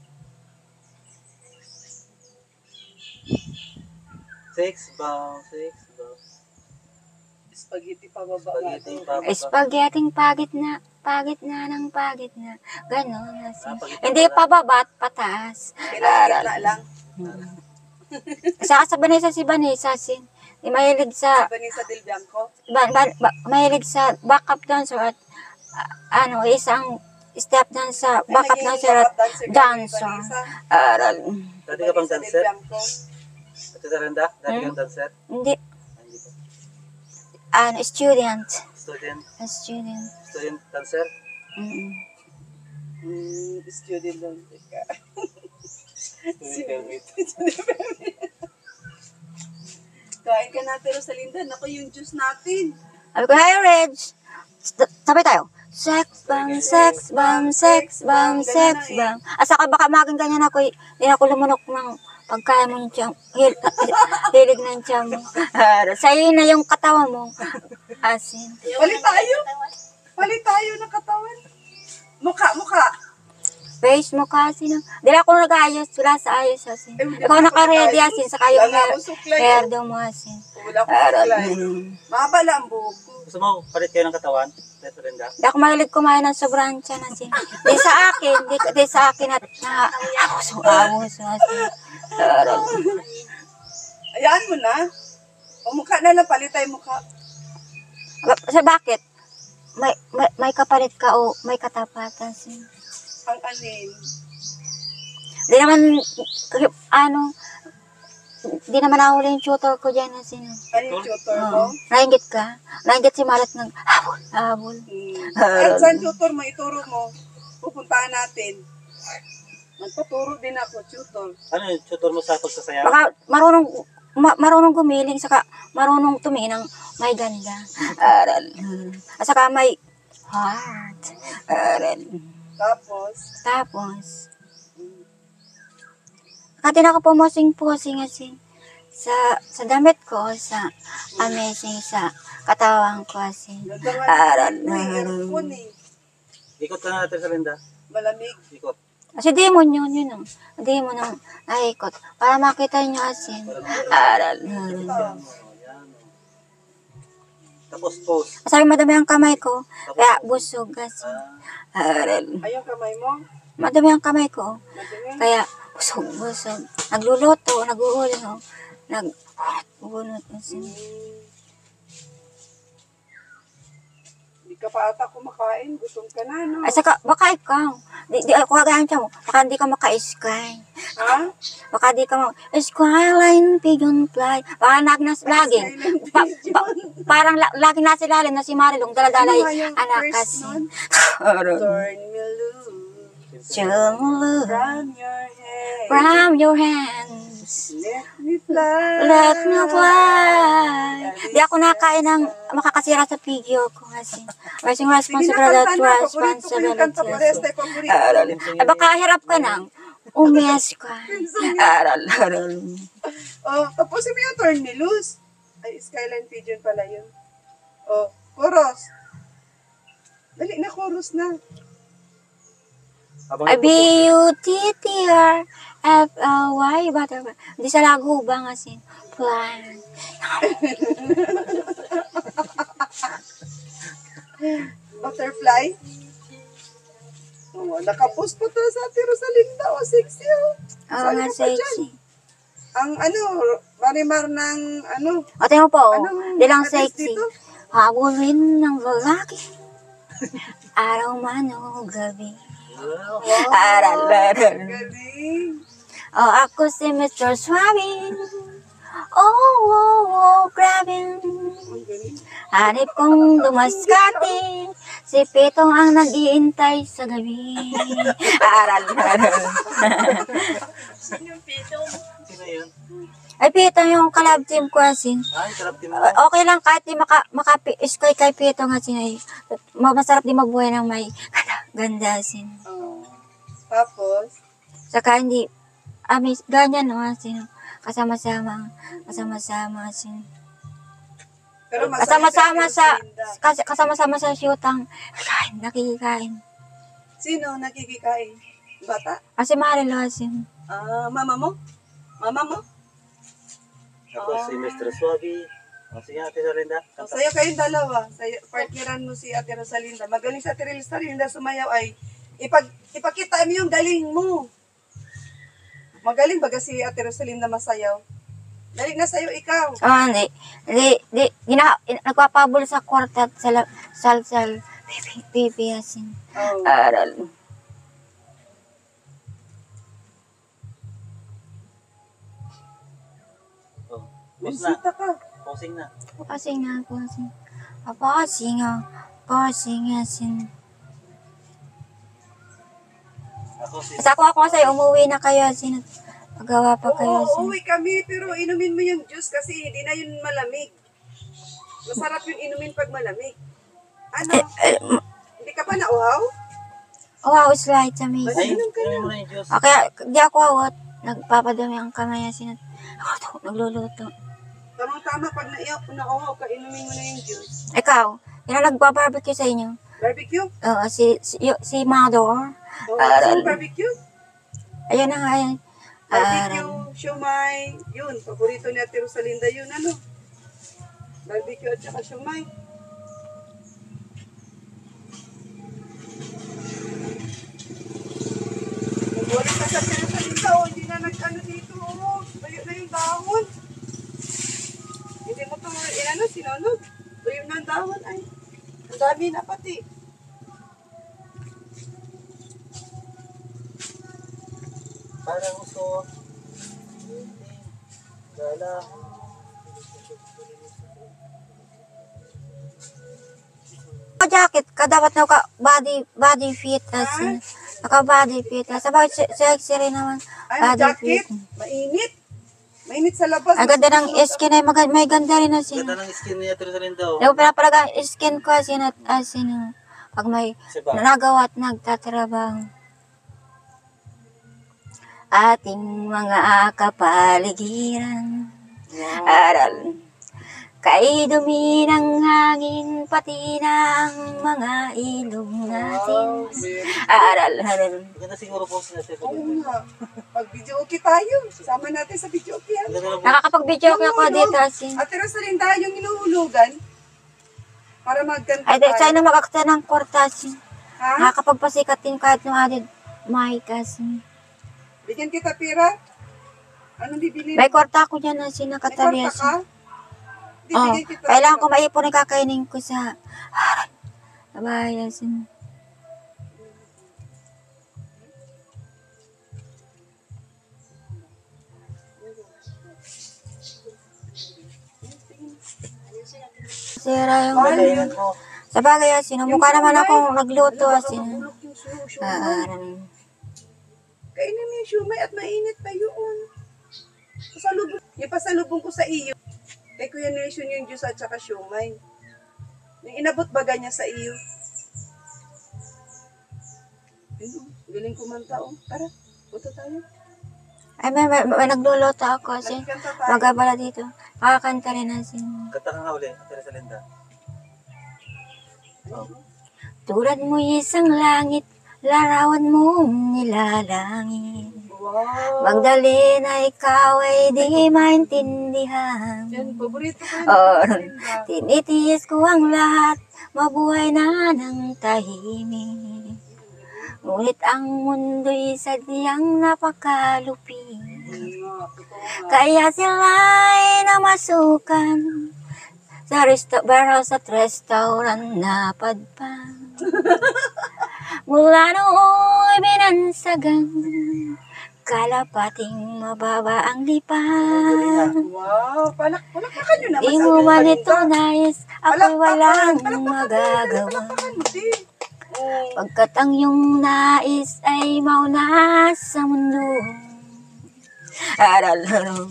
[SPEAKER 3] Six bomb, six bomb.
[SPEAKER 4] Spaghetti pababa nga
[SPEAKER 3] Spaghetti
[SPEAKER 4] daw.
[SPEAKER 3] papa.
[SPEAKER 1] Spaghetting pagit na, pagit na ng pagit na. Ganon na siya.
[SPEAKER 3] Ah, pagit na
[SPEAKER 1] Hindi
[SPEAKER 3] pala.
[SPEAKER 1] pababa at pataas.
[SPEAKER 4] Kailangan gitna lang.
[SPEAKER 1] Saka sa Vanessa si Vanessa sin. Di mahilig sa,
[SPEAKER 4] Vanessa Del Bianco.
[SPEAKER 1] ba, ba, ba, mahilig sa backup dancer at ah, ano, isang step dancer,
[SPEAKER 4] Ay,
[SPEAKER 1] backup
[SPEAKER 4] naging
[SPEAKER 1] dancer at
[SPEAKER 4] backup dancer ka ni
[SPEAKER 1] dancer.
[SPEAKER 4] Vanessa.
[SPEAKER 1] Aral.
[SPEAKER 3] Dati ka bang
[SPEAKER 4] Vanessa Del
[SPEAKER 3] dancer?
[SPEAKER 4] Bianco.
[SPEAKER 3] Ate sa Linda? Dati
[SPEAKER 1] Hmm?
[SPEAKER 3] kang dancer?
[SPEAKER 1] Hindi,
[SPEAKER 3] Ah, hindi pa.
[SPEAKER 1] ano, student.
[SPEAKER 3] Student,
[SPEAKER 1] A student.
[SPEAKER 3] student dancer?
[SPEAKER 1] Mm.
[SPEAKER 4] Mm, student loan ka. Kain ka natin, Rosalinda. Naku, yung juice natin.
[SPEAKER 1] Sabi ko, hey, Reg! St- Sabay tayo. Sex bomb, sex bomb, sex bomb, sex bomb. Asa ka baka maging ganyan ako, hindi ako lumunok ng pagkaya mo yung tiyang, hil, hilig ng tiyang mo. Sa'yo na yung katawan mo. Asin.
[SPEAKER 4] Palit tayo. Palit tayo ng katawan. Mukha, mukha.
[SPEAKER 1] Face mo kasi na. Di lang ako nag-ayos, wala sa ayos asin.
[SPEAKER 4] Eh, hindi
[SPEAKER 1] Ikaw
[SPEAKER 4] ako
[SPEAKER 1] naka-ready
[SPEAKER 4] nag-ayos.
[SPEAKER 1] asin, saka yung
[SPEAKER 4] Wala
[SPEAKER 1] hair,
[SPEAKER 4] akong suklay,
[SPEAKER 1] hair
[SPEAKER 4] oh.
[SPEAKER 1] daw mo asin.
[SPEAKER 4] Wala ko suklay. Mahaba lang ang buhok ko.
[SPEAKER 3] Gusto mo, palit kayo ng katawan? Ito rin ka?
[SPEAKER 1] Di ako mahilig kumain ng sobrang tiyan asin. Di sa akin, di, di sa akin at na, abuso, abuso asin. Aral.
[SPEAKER 4] Ayaan mo na. O mukha na lang, palit tayo mukha.
[SPEAKER 1] Ba- Sa bakit? May, may, may kapalit ka o may katapatan asin.
[SPEAKER 4] Ang anin.
[SPEAKER 1] Di naman, ano, di naman nahuli yung tutor ko dyan asin.
[SPEAKER 4] Ano yung tutor mo?
[SPEAKER 1] Oo. Nainggit ka? Nainggit si Malat ng habol, habol.
[SPEAKER 4] Hmm. At saan tutor mo? Ituro mo. Pupuntahan natin. Magpaturo din ako, tutor.
[SPEAKER 3] Ano yung tutor mo sa pagsasayaw?
[SPEAKER 1] Baka marunong, ma- marunong gumiling, saka marunong tumingin ng may ganda. Aral. At saka may heart. Aral.
[SPEAKER 4] Tapos,
[SPEAKER 1] Tapos, kati na ako pumusing-pusing asin sa sa damit ko, sa amazing sa katawang ko asin.
[SPEAKER 4] ganda nga
[SPEAKER 1] Aral.
[SPEAKER 4] natin mo eh. Aircon eh.
[SPEAKER 3] Ikot ka na natin sa Linda.
[SPEAKER 4] Malamig.
[SPEAKER 3] Ikot.
[SPEAKER 1] Kasi demon yun, yun ang demon ang naikot. Para makita nyo asin. Aral.
[SPEAKER 3] Yan. Tapos pose.
[SPEAKER 1] Sabi madami ang kamay ko, kaya busog asin. Aral.
[SPEAKER 4] Ayun kamay mo.
[SPEAKER 1] Madami ang kamay ko,
[SPEAKER 4] Madumi.
[SPEAKER 1] kaya busog, busog. Nagluluto, nag-uulo, nag-bunot asin.
[SPEAKER 4] Hmm. Hindi ka pa ata kumakain. Gutom ka na, no?
[SPEAKER 1] At saka, baka ikaw, di, di ako kagahan siya mo, baka hindi ka maka-sky.
[SPEAKER 4] Ha?
[SPEAKER 1] Baka di ka maka skyline, pigeon fly. Baka nag nas, laging, pa, pa, parang la, laging nasa ilalim na si Marilong, daladala
[SPEAKER 4] Ano
[SPEAKER 1] yung
[SPEAKER 4] nga yung
[SPEAKER 1] anak
[SPEAKER 4] first
[SPEAKER 1] kasi.
[SPEAKER 4] nun?
[SPEAKER 1] Turn
[SPEAKER 4] Turn me loose from your head.
[SPEAKER 1] from your hands.
[SPEAKER 4] Let me fly.
[SPEAKER 1] Let me fly. Di ako nakain ng makakasira sa figure ko kasi. Rising responsibility, responsibility. Aral. Ay baka hirap ka nang umias ka. Aral, aral.
[SPEAKER 4] Oh, tapusin mo yung turn me loose. Ay, skyline pigeon pala yun. Oh, chorus. Dali na, chorus na.
[SPEAKER 3] Habang
[SPEAKER 1] A B U T T R F L Y butterfly. Hindi sa lago ba nga sin? Fly.
[SPEAKER 4] Butterfly. Oh, nakapost pa to sa Ate Rosalinda. Oh, sexy oh.
[SPEAKER 1] Oo
[SPEAKER 4] Saan
[SPEAKER 1] nga,
[SPEAKER 4] ka pa dyan?
[SPEAKER 1] sexy.
[SPEAKER 4] Ang ano, marimar ng ano.
[SPEAKER 1] O, tingnan mo po, oh.
[SPEAKER 4] Anong
[SPEAKER 1] Di lang
[SPEAKER 4] address
[SPEAKER 1] sexy.
[SPEAKER 4] dito?
[SPEAKER 1] Habulin ng lalaki. Araw man o gabi.
[SPEAKER 4] Wow,
[SPEAKER 1] Aral, aral.
[SPEAKER 4] galing.
[SPEAKER 1] Oh, ako si Mister Suave. Oh, oh, oh, grabe.
[SPEAKER 4] Ang galing.
[SPEAKER 1] Hanip kong dumaskate. Si Pitong ang nag-iintay sa gabi. Aral, aral.
[SPEAKER 5] Yung pito.
[SPEAKER 3] Sino yun?
[SPEAKER 1] Ay, Pitong yung kalab team ko asin.
[SPEAKER 3] Ay, sarap din mo.
[SPEAKER 1] Uh, okay lang kahit di maka, maka iskoy kay Pitong asin ay masarap di mabuhay ng may ganda asin.
[SPEAKER 4] Oh. Tapos,
[SPEAKER 1] Saka hindi, amis, ganyan no asin. Kasama-sama, kasama-sama asin.
[SPEAKER 4] pero masaya
[SPEAKER 1] Kasama-sama
[SPEAKER 4] ka,
[SPEAKER 1] sa,
[SPEAKER 4] Rosalinda.
[SPEAKER 1] kas- kasama-sama sa shootang, kain, nakikikain.
[SPEAKER 4] Sino nakikikain? Bata?
[SPEAKER 1] Kasi Marilo asin.
[SPEAKER 4] Ah, mama mo? Mama mo?
[SPEAKER 3] Tapos si Mister Suave. O, sige, Ate Rosalinda.
[SPEAKER 4] Oh, sayo kayong dalawa. Sayo, partneran mo si Ate Rosalinda. Magaling si Ate Rosalinda sumayaw ay ipag, ipakita mo yung galing mo. Magaling baga si Ate Rosalinda masayaw. Dali na sayo ikaw.
[SPEAKER 1] Oh, hindi. Hindi, hindi, gina, nagpapabol sa kwartet, sa la- salsal, pipi, pipi asin.
[SPEAKER 4] Oh.
[SPEAKER 1] Aral.
[SPEAKER 3] Oh, pause na.
[SPEAKER 4] Bisita ka.
[SPEAKER 3] Posing na.
[SPEAKER 1] Pasing na, pasing. Pasing nga, pasing asin.
[SPEAKER 3] si...
[SPEAKER 1] Sa ako ako sa'yo, umuwi na kayo. Sin Magawa pa kayo.
[SPEAKER 4] Oo,
[SPEAKER 1] Sin
[SPEAKER 4] uuwi kami, pero inumin mo yung juice kasi hindi na yun malamig. Masarap yung inumin pag malamig. Ano?
[SPEAKER 1] eh, m-
[SPEAKER 4] Hindi ka pa nauhaw?
[SPEAKER 1] oh, wow, slide sa
[SPEAKER 3] Ay,
[SPEAKER 1] mesa.
[SPEAKER 4] Inom ka
[SPEAKER 3] inumin
[SPEAKER 4] na.
[SPEAKER 3] mo na yung juice.
[SPEAKER 1] Ah, kaya di ako awat. Nagpapadami ang kamay. Sin Ako nagluluto.
[SPEAKER 4] Tamang-tama pag naiyak, nauhaw ka, inumin mo na yung juice.
[SPEAKER 1] Ikaw, yun ang nagbabarbecue sa inyo.
[SPEAKER 4] Barbecue?
[SPEAKER 1] Oo, si, si, y- si Mador.
[SPEAKER 4] Oo,
[SPEAKER 1] Ah,
[SPEAKER 4] saan barbecue?
[SPEAKER 1] Ayun na nga yan.
[SPEAKER 4] Barbecue, siomay, yun, paborito ni Ate Rosalinda yun, ano? Barbecue at saka siomay. Nagwala ka sa Ate Rosalinda, oh, hindi na nag-ano dito, oh. Tuyo na yung dahon. Hindi mo to, inano, sinunod. Tuyo na ang dahon, ay. Ang dami na pati.
[SPEAKER 3] Parang gusto. Gala.
[SPEAKER 1] Ka jacket ka dapat na ka body body fit as in. Naka body fit as. Sabay sexy rin naman.
[SPEAKER 4] Ay,
[SPEAKER 1] Body
[SPEAKER 4] jacket,
[SPEAKER 1] fit.
[SPEAKER 4] mainit. Mainit sa labas.
[SPEAKER 1] Ang ganda ng skin ay mag may ganda rin as in.
[SPEAKER 3] Ganda ng skin niya, Ate Rosalinda. oh.
[SPEAKER 1] Yung pinapalaga skin ko as in at as in. uh, Pag may
[SPEAKER 3] Kasi ba?
[SPEAKER 1] nagawa at nagtatrabaho. Ating mga kapaligiran. Aral. Kay dumi ng hangin, pati ng mga ilog natin. Aral. Aral.
[SPEAKER 3] Maganda siguro po si Ate
[SPEAKER 4] Oo
[SPEAKER 3] Rosalinda.
[SPEAKER 4] nga. Pag video okay tayo, sama natin sa video okay.
[SPEAKER 3] Ang ganda na po.
[SPEAKER 1] Nakakapag-video ako dito as in.
[SPEAKER 4] Ate Rosalinda, yung inuhulugan, para magkanta
[SPEAKER 1] Ay, di, sa'yo
[SPEAKER 4] tayo.
[SPEAKER 1] na mag-akta ng kwartas.
[SPEAKER 4] Ha?
[SPEAKER 1] Nakakapagpasikat din kahit nung added mic kasi.
[SPEAKER 4] Bigyan kita pira? Anong bibili?
[SPEAKER 1] May kwarta ko dyan na
[SPEAKER 4] May
[SPEAKER 1] sinakatabi.
[SPEAKER 4] kwarta ka? Di,
[SPEAKER 1] Oh,
[SPEAKER 4] bigyan kita
[SPEAKER 1] kailangan ko
[SPEAKER 4] pira.
[SPEAKER 1] maipon na kakainin ko sa kabayasin. Sira yung
[SPEAKER 3] Kainan mo.
[SPEAKER 1] sa bagay asin. Mukha naman akong nagluto asin.
[SPEAKER 4] Bulok yung su- siomay.
[SPEAKER 1] Ah,
[SPEAKER 4] Kainin mo yung siomay at mainit pa yun. Pasalubong, yung pasalubong ko sa iyo. Kay Kuya Nelson yung juice at saka siomay. Yung inabot baga niya sa iyo. Ayun, galing kumanta oh. Tara, punta tayo.
[SPEAKER 1] ay, may, may, may nagluluto ako kasi
[SPEAKER 4] Nagkanta tayo.
[SPEAKER 1] magabala dito. Makakanta rin asin.
[SPEAKER 3] Kanta ka nga uli, Ate Rosalinda.
[SPEAKER 1] Tulad mo isang langit, larawan mo nilalangin.
[SPEAKER 4] Wow.
[SPEAKER 1] Magdalena, ikaw ay di maintindihan.
[SPEAKER 4] Yan, paborito ko yun.
[SPEAKER 1] Oh,
[SPEAKER 4] Rosalinda.
[SPEAKER 1] tinitiis ko ang lahat, mabuhay na ng tahimik. Ngunit ang mundo'y sadyang napakalupit.
[SPEAKER 4] Nga, totoo nga.
[SPEAKER 1] Kaya sila'y namasukan sa resto baro sa restaurant na padpang. Mula nooy binansagang kalapating mababa ang lipan.
[SPEAKER 4] Wow, palak palakpakan nyo naman
[SPEAKER 1] Di
[SPEAKER 4] sa
[SPEAKER 1] mo
[SPEAKER 4] Ate
[SPEAKER 1] man
[SPEAKER 4] Rosalinda.
[SPEAKER 1] ito nais, ako'y walang magagawa.
[SPEAKER 4] Palakpakan mo, di. Oh.
[SPEAKER 1] Pagkat ang iyong nais ay mauna sa mundo. Aral, aral.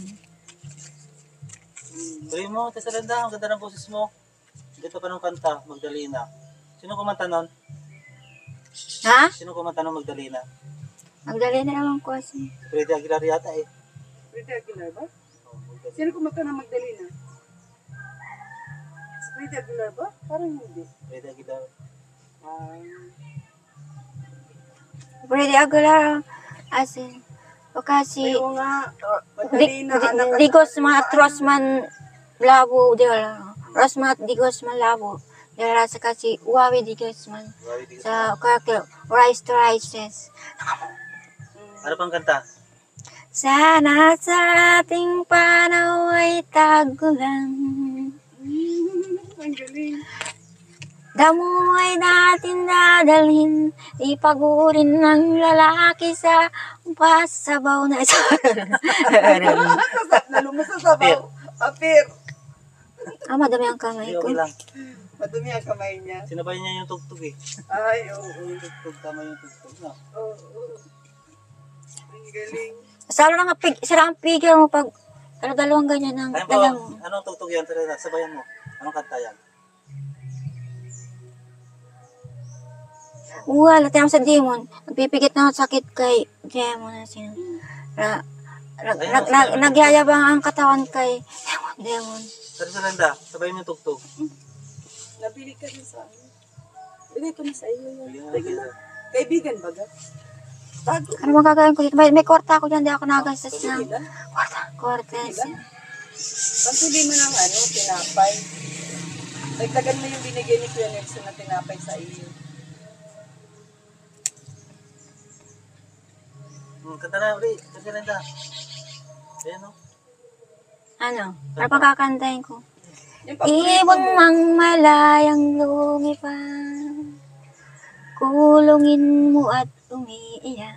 [SPEAKER 3] Tuloy mo, Ate Rosalinda, ang ganda ng boses mo. Dito pa nung kanta, Magdalena. Sino kumanta nun?
[SPEAKER 1] Ha?
[SPEAKER 3] Sino kumanta nun, Magdalena?
[SPEAKER 1] Magdali na naman ko kasi.
[SPEAKER 3] Freddy Aguilar yata eh.
[SPEAKER 4] Freddy Aguilar ba?
[SPEAKER 3] Oh, Magdalena.
[SPEAKER 4] Sino kumanta ng Magdalena? Si Freddy Aguilar ba? Parang hindi.
[SPEAKER 3] Freddy Aguilar.
[SPEAKER 4] Ah,
[SPEAKER 1] Pretty Aguilar, asin. O kasi,
[SPEAKER 4] oo nga.
[SPEAKER 1] di,
[SPEAKER 4] Magdalena, anak
[SPEAKER 1] di,
[SPEAKER 4] at
[SPEAKER 1] digos
[SPEAKER 4] saka
[SPEAKER 1] mga
[SPEAKER 4] yung
[SPEAKER 1] Rosman Labo, di wala. Rosman, digos man Labo. Dala sa kasi, uwawi digos man.
[SPEAKER 3] Grabe, di ko-
[SPEAKER 1] Sa kakil, rice to rices.
[SPEAKER 3] Ano pang kanta?
[SPEAKER 1] Sana sa ating panaw ay tagulan.
[SPEAKER 4] Mm, ang galing.
[SPEAKER 1] Damo ay natin dadalhin, ipagurin ng lalaki sa pasabaw na
[SPEAKER 4] Sasap na lumasasabaw. Apir.
[SPEAKER 1] Ah, madami ang kamay
[SPEAKER 3] Hindi,
[SPEAKER 1] ko.
[SPEAKER 3] okay lang.
[SPEAKER 4] Madumi ang kamay niya.
[SPEAKER 3] Sinabay niya yung tugtog eh.
[SPEAKER 4] Ay, oo.
[SPEAKER 3] Yung tugtog, tama yung tugtog. No?
[SPEAKER 4] Oo, oo. Ang galing.
[SPEAKER 1] Salo na nga, pig, sila ang figure mo pag dalawa-dalawang ganyan ang
[SPEAKER 3] Ayun po,
[SPEAKER 1] dala mo.
[SPEAKER 3] anong tugtog yan? Tara, sabayan mo. Anong kanta yan?
[SPEAKER 1] Wala, tinam sa demon. Nagpipigit na ako sakit kay demon na sin. Na, nag, nag, nag, nagyayabang ang katawan kay demon, demon.
[SPEAKER 3] Tara sa landa, sabayan mo yung tugtog.
[SPEAKER 4] Nabili ka rin sa akin. Bigay ko na sa iyo yun. Sige na. Kaibigan ba ga? Tago.
[SPEAKER 1] Ano magagawin ko dito? May, may kwarta ako dyan, di ako nagastos ng
[SPEAKER 4] Sige na.
[SPEAKER 1] kwarta. Kwarta.
[SPEAKER 4] Pantuli mo ng ano, tinapay. Dagdagan mo yung binigay ni Kuya Nelson na tinapay sa iyo.
[SPEAKER 3] Hmm, kanta na ulit. Tara sa landa. Ayan o.
[SPEAKER 1] Ano? Ano pang kakantahin ko?
[SPEAKER 4] Yung paborito
[SPEAKER 1] Ibon
[SPEAKER 4] mo.
[SPEAKER 1] mang malayang lumipad, kulungin mo at umiiyak.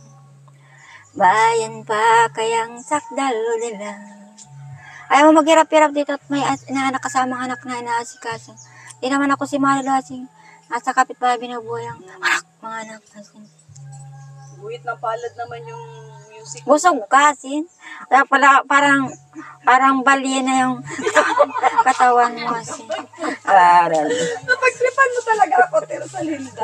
[SPEAKER 1] Bayan pa kayang sakdal nila. Ayaw mo maghirap-hirap dito at may as- inaanak kasamang anak na inaasikaso. Di naman ako si Marilo Asing. Nasa kapitbahay binubuhay ang anak, mga anak. Asin.
[SPEAKER 4] Buhit ng palad naman yung music.
[SPEAKER 1] Busog ka, Asin. Kaya pala, parang, parang balye na yung katawan mo, Asin. Aral.
[SPEAKER 4] Napagtripan mo talaga ako, Tero sa Linda.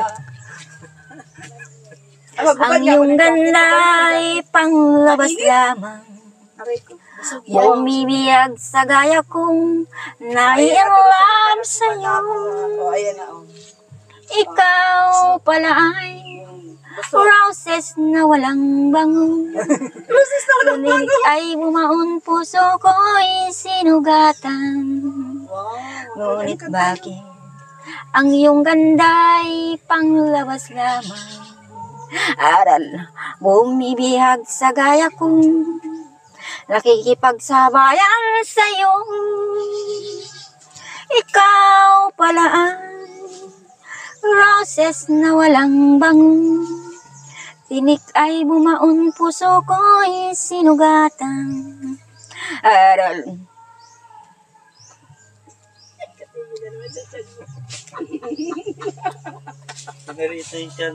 [SPEAKER 1] Ang iyong ganda ay panglabas lamang.
[SPEAKER 4] Aray ko.
[SPEAKER 1] Bumibiyag sa gaya kong nai-in-love sa'yo.
[SPEAKER 4] Oh, ayan na, oh.
[SPEAKER 1] Ikaw pala ay roses na walang bango.
[SPEAKER 4] Roses na walang
[SPEAKER 1] Ngunit ay bumaon puso ko'y sinugatan.
[SPEAKER 4] Wow.
[SPEAKER 1] Ngunit bakit ang iyong ganda ay panglabas lamang? Aral, bumibihag sa gaya kong nakikipagsabayan sa'yo. Ikaw pala ang roses na walang bango. Tinik ay bumaon, puso ko'y sinugatan. Aral.
[SPEAKER 3] Nagarita yung tiyan.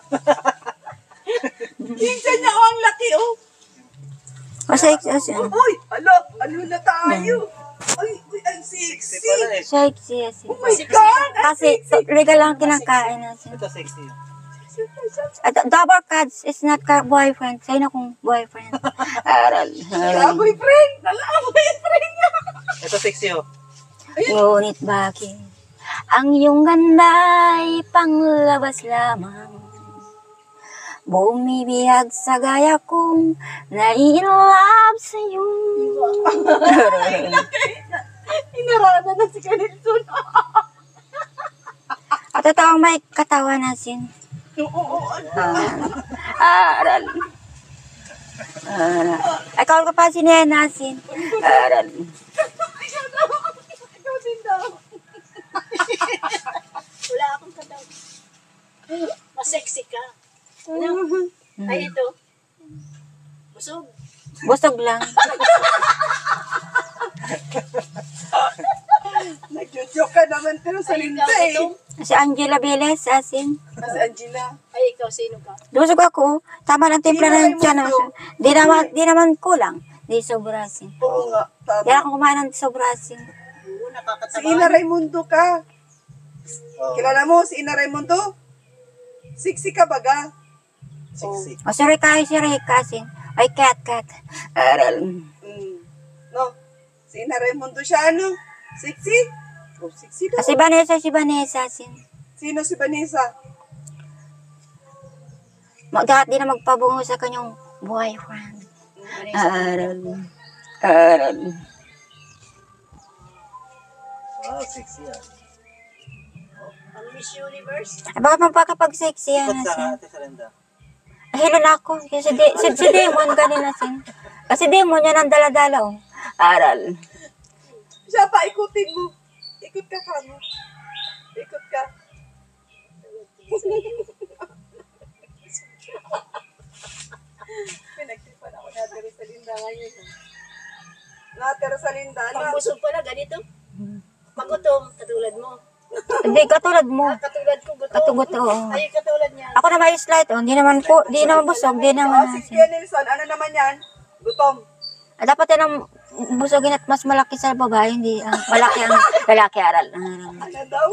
[SPEAKER 4] Tingnan niya, oh, ang laki, oh.
[SPEAKER 1] Kasi, kasi,
[SPEAKER 4] Uy, ano, ano na tayo? Ay, uy, ang sexy.
[SPEAKER 3] Pala eh.
[SPEAKER 1] sexy, sexy.
[SPEAKER 4] Oh my God!
[SPEAKER 1] Kasi, so, legal lang kinakain natin.
[SPEAKER 3] Ito sexy.
[SPEAKER 1] At double cards is not car boyfriend. Sa'yo na kung boyfriend. Aral.
[SPEAKER 4] Ah, boyfriend! Nala, boyfriend niya!
[SPEAKER 3] Ito sexy oh.
[SPEAKER 1] Ngunit bakit ang iyong ganda ay panglabas lamang? Bumibihag sa gaya kong nai-in-love sa'yo.
[SPEAKER 4] Inarana na si Kanilson.
[SPEAKER 1] At ito ang may katawan natin.
[SPEAKER 4] Oo, oo, ano.
[SPEAKER 1] Aral. Aral. Ikaw ka pa sinaya natin. Aral.
[SPEAKER 4] Ikaw din daw.
[SPEAKER 5] Wala akong kataw. Mas sexy ka. Ano? Ay, ito. Busog.
[SPEAKER 1] Busog lang.
[SPEAKER 4] Nag-joke ka naman, pero sa
[SPEAKER 5] Ay,
[SPEAKER 4] linda
[SPEAKER 5] ikaw,
[SPEAKER 4] eh.
[SPEAKER 5] ito.
[SPEAKER 1] Si Angela Velez, asin.
[SPEAKER 4] Kasi Angela.
[SPEAKER 5] Ay, ikaw, sino ka?
[SPEAKER 1] Busog ako. Tama ng timpla ng tiyan.
[SPEAKER 4] Raimundo.
[SPEAKER 1] Di naman, di naman kulang. Di sobra asin.
[SPEAKER 4] Oo nga,
[SPEAKER 1] Di
[SPEAKER 4] tama.
[SPEAKER 1] ako kumain ng sobra asin.
[SPEAKER 5] Oo,
[SPEAKER 4] Si
[SPEAKER 5] nakakataba.
[SPEAKER 4] Ina Raimundo ka.
[SPEAKER 3] Oh,
[SPEAKER 4] Kilala mo si Ina Raimundo? Sexy ka baga?
[SPEAKER 3] sexy.
[SPEAKER 1] O, si Rica, si Rica, asin. Ay, cat, cat. Aral.
[SPEAKER 4] Mm. No? Si Ina Raimundo siya, ano? Sexy? Oh, sexy daw.
[SPEAKER 1] Si Vanessa, si Vanessa, asin.
[SPEAKER 4] Sino si Vanessa?
[SPEAKER 1] Mag- Dapat di na magpabungo sa kanyang boyfriend. Aral. Aral.
[SPEAKER 3] Wow, sexy ah.
[SPEAKER 5] Ang Miss Universe.
[SPEAKER 1] Ay, bakit magpakapag-sexy yan,
[SPEAKER 3] Ba't sa
[SPEAKER 1] asin?
[SPEAKER 3] ate sa lenda?
[SPEAKER 1] Hilo na ako. Kasi di, si, si Demon kanina, asin. Kasi Demon yan ang daladala, oh. Aral.
[SPEAKER 4] Siya pa, ikutin mo. Ikot ka ka, no? Ikot ka. Pinagtipan ako na Ate Rosalinda ngayon. eh. Na Ate Rosalinda,
[SPEAKER 5] Pag
[SPEAKER 4] na.
[SPEAKER 5] busog pala, ganito. Pag gutom, katulad mo.
[SPEAKER 1] Hindi, katulad mo.
[SPEAKER 5] Katulad ko, gutom.
[SPEAKER 1] Katugot, oo.
[SPEAKER 5] Ay, katulad niya.
[SPEAKER 1] Ako na may slight, oh. Hindi naman po, hindi naman busog, hindi naman
[SPEAKER 4] Oh, si
[SPEAKER 1] asin.
[SPEAKER 4] Kuya Nelson, ano naman yan? Gutom.
[SPEAKER 1] Ah, dapat yan ang busogin at mas malaki sa babae, hindi ang malaki ang lalaki aral. Ah,
[SPEAKER 4] Ano daw?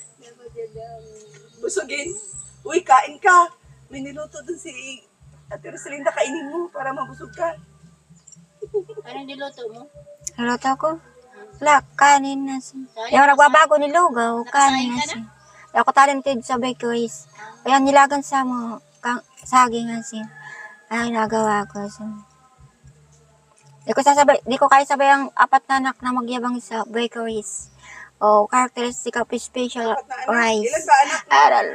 [SPEAKER 4] Busugin. Uy, kain ka. May niluto dun si Ate Rosalinda, kainin mo para mabusog ka.
[SPEAKER 5] Anong niluto mo?
[SPEAKER 1] Halata ko. Wala, kanin na sin. Yung nagbabago ni Lugaw, kanin na sin. Ako talented sa bakeries. Kaya nilagan sa mo, kang, saging na sin. Ay, nagawa ko sin. Di ko sasabay, di ko kaya sabay ang apat na anak na magyabang sa bakeries. O, characteristic of special
[SPEAKER 4] Apat na anak.
[SPEAKER 1] rice.
[SPEAKER 4] Ilan ba anak mo?
[SPEAKER 1] Aral.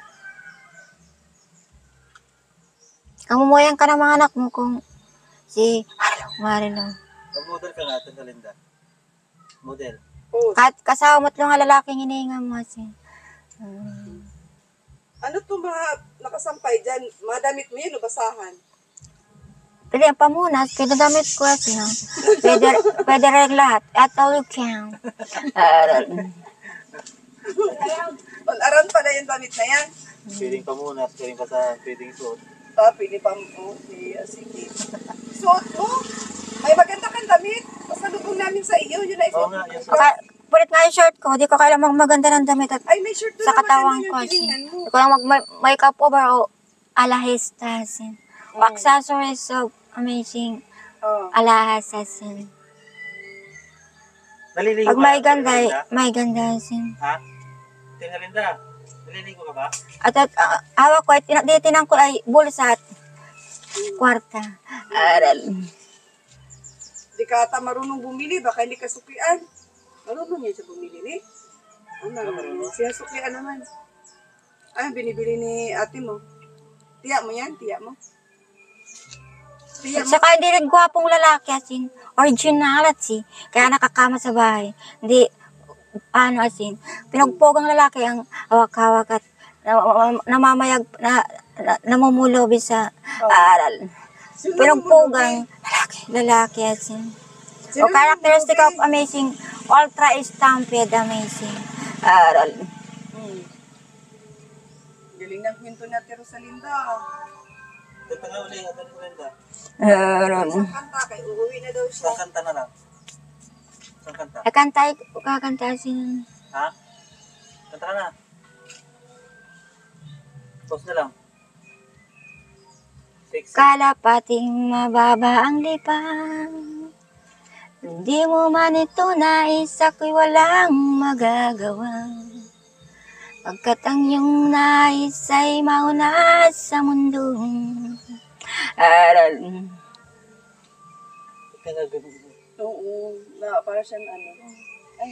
[SPEAKER 1] Kamumuyan ka ng mga anak mo kung si Marilo.
[SPEAKER 3] Mag-model ka nga, Ate Linda. Model.
[SPEAKER 4] Oh,
[SPEAKER 1] Kahit kasama mo't yung lalaking hinihinga mo kasi. Um,
[SPEAKER 4] ano to mga nakasampay dyan? Mga damit mo yun o basahan?
[SPEAKER 1] pwede ang pamunas, pwede damit ko kasi. No? Pwede, pwede rin lahat. At all you can. Aral.
[SPEAKER 4] All around pala yung damit na yan.
[SPEAKER 3] Pwedeng pamunas, pwedeng pasahan, pwedeng suot.
[SPEAKER 4] Ah, pili pang, okay, ah, sige. Suot mo? May maganda kang damit. Pasalubong namin sa iyo. Yun na
[SPEAKER 3] Oo
[SPEAKER 4] isuot
[SPEAKER 3] nga,
[SPEAKER 4] mo.
[SPEAKER 3] yes.
[SPEAKER 1] Okay, pulit nga yung shirt ko. Di ko kailangan maganda ng damit at
[SPEAKER 4] Ay, may shirt doon
[SPEAKER 1] sa
[SPEAKER 4] na
[SPEAKER 1] katawang
[SPEAKER 4] maganda
[SPEAKER 1] ko
[SPEAKER 4] yung
[SPEAKER 1] kasi.
[SPEAKER 4] pilingan mo.
[SPEAKER 1] Di ko lang mag-makeup over o alahis tasin. O accessories of amazing
[SPEAKER 4] Oh.
[SPEAKER 1] alahas tasin.
[SPEAKER 3] Naliligo
[SPEAKER 1] Pag
[SPEAKER 3] ka,
[SPEAKER 1] may
[SPEAKER 3] Ate
[SPEAKER 1] ganda,
[SPEAKER 3] Linda?
[SPEAKER 1] may ganda tasin.
[SPEAKER 3] Ha? Ate Linda, naliligo ka ba?
[SPEAKER 1] At at uh, hawak ko ay tina- tinitingnan ko ay bulsa at kwarta. Aral.
[SPEAKER 4] Di ka ata marunong bumili. Baka hindi ka suklian. Marunong niya siya bumili, ni? Ano, marunong. Siya suklian naman. Ay, binibili ni ate mo. Tiya mo yan? Tiya mo? Tiya
[SPEAKER 1] At
[SPEAKER 4] mo?
[SPEAKER 1] saka hindi rin gwapong lalaki asin. Originality. Kaya nakakama sa bahay. Hindi, ano asin. Pinagpogang lalaki ang hawak-hawak at na- namamayag, na, na, namumulobi sa aral.
[SPEAKER 4] Sino
[SPEAKER 1] Pinagpogang lalaki, lalaki asin.
[SPEAKER 4] Sino
[SPEAKER 1] O characteristic of amazing, ultra stamped amazing. Aral.
[SPEAKER 4] Hmm. Galing ng kwento ni Ate Rosalinda.
[SPEAKER 3] Kanta nga uli, Ate Linda.
[SPEAKER 1] Aral.
[SPEAKER 4] Isang kanta kay uuwi na daw siya.
[SPEAKER 3] Isang kanta na lang. Isang kanta.
[SPEAKER 1] Kakantay, kakanta asin.
[SPEAKER 3] Ha? Kanta ka na. Pause na lang. Six.
[SPEAKER 1] Kalapating mababa ang lipang. Hindi mo man ito nais, ako'y walang magagawa. Pagkat ang iyong nais ay mauna sa mundo. Aral.
[SPEAKER 3] Kaya ganun.
[SPEAKER 4] Oo. Na, para siyang ano. Ay.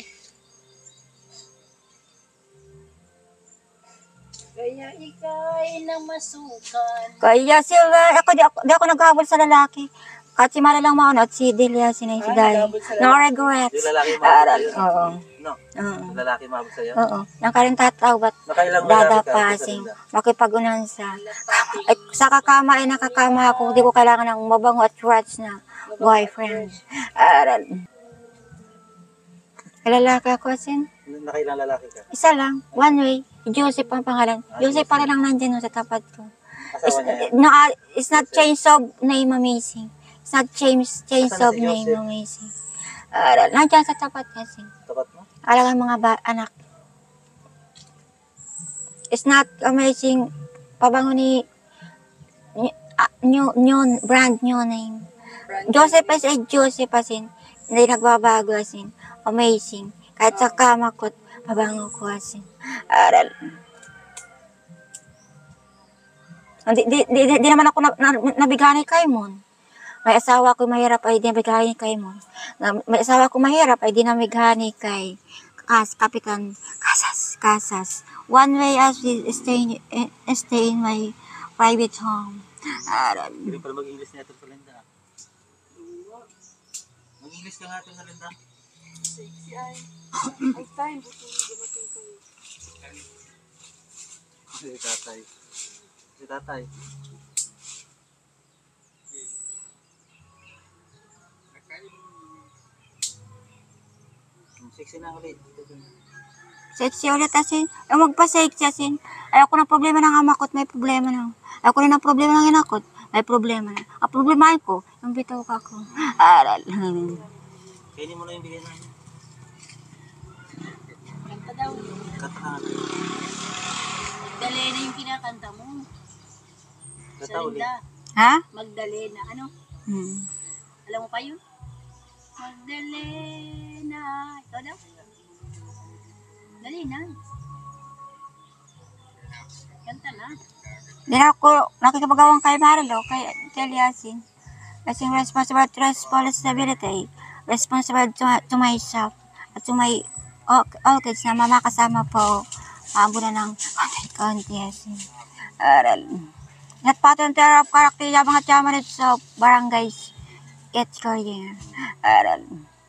[SPEAKER 5] Kaya ika'y namasukan.
[SPEAKER 1] Kaya sila, ako di ako, di ako naghabol sa lalaki. Kahit si Mara lang mauna at si Delia, si Nay, si
[SPEAKER 4] Ah,
[SPEAKER 1] Day.
[SPEAKER 4] naghabol sa
[SPEAKER 1] No
[SPEAKER 4] lalaki.
[SPEAKER 1] regrets.
[SPEAKER 3] Yung lalaki mabot
[SPEAKER 1] Aral.
[SPEAKER 3] sa'yo?
[SPEAKER 1] Oo.
[SPEAKER 3] No.
[SPEAKER 1] Oo.
[SPEAKER 3] Yung lalaki mabot sa'yo?
[SPEAKER 1] Oo. Nang karin tataw, ba't
[SPEAKER 3] Nakailang lalaki ka, Ate
[SPEAKER 1] dadapasing,
[SPEAKER 3] Linda?
[SPEAKER 1] makipagunan sa, ay, sa kakama ay nakakama ako, di ko kailangan ng mabango at rats na boyfriend. Aral. Lalaki ako sin.
[SPEAKER 3] Nakailang lalaki ka?
[SPEAKER 1] Isa lang, one way. Joseph ang pangalan. Joseph pala lang nandyan no, sa tapat ko. It's,
[SPEAKER 3] Asawa niya yan?
[SPEAKER 1] no, ah, it's not change of name amazing. It's not change, change
[SPEAKER 3] Asan na
[SPEAKER 1] of
[SPEAKER 3] si
[SPEAKER 1] name
[SPEAKER 3] Joseph?
[SPEAKER 1] amazing. Aral. Nandyan sa tapat kasi.
[SPEAKER 3] Tapat mo?
[SPEAKER 1] Alagang mga ba- anak. It's not amazing. Pabango ni ni- ah, new, new, brand new name.
[SPEAKER 4] Brand
[SPEAKER 1] Joseph is a Joseph asin. Hindi nagbabago asin. Amazing. Kahit sa kama ko, pabango ko asin. Aral. Di, di, di, di, di naman ako na, na, nabigani kay Mon. May asawa ko mahirap ay di nabigani kay Mon. Na, may asawa ko mahirap ay di nabigani kay Kas, Kapitan Kasas, Kasas. One way as we stay, in, stay in my private home. Aral.
[SPEAKER 3] Hindi pala mag-English niya ito sa Linda. Mag-English ka nga ito sa Linda.
[SPEAKER 4] Sexy ay. Ay, time. Buto dumating kayo.
[SPEAKER 3] Si tatay. Si tatay. Sexy na ulit.
[SPEAKER 1] Sexy ulit asin. Eh, magpa-sexy asin. Ayoko ng problema ng ama ko at may problema na. Ayoko rin ng problema ng ina ko at may problema na. Ang problema ko, yung bitaw ka ko. Aral.
[SPEAKER 3] Kainin mo na yung bigay namin.
[SPEAKER 5] Kanta daw.
[SPEAKER 3] Kata ka nga.
[SPEAKER 5] Magdalena yung kinakanta mo.
[SPEAKER 3] Kata
[SPEAKER 5] Sa
[SPEAKER 3] ulit.
[SPEAKER 5] Linda.
[SPEAKER 1] Ha?
[SPEAKER 5] Magdalena. Ano?
[SPEAKER 1] Hmm.
[SPEAKER 5] Alam mo pa yun? Magdalena. Ikaw daw? Dali na. Kanta na.
[SPEAKER 1] Di na ako nakikipagawang kay Marilo, kay Teliasin. Kasing responsible to responsibility, responsible to, to myself, at to my all, all kids na mama kasama po. Maabo na ng konti-konti asin. Aral. Net pattern of character yung mga chamanit sa barangays. It's career. Aral.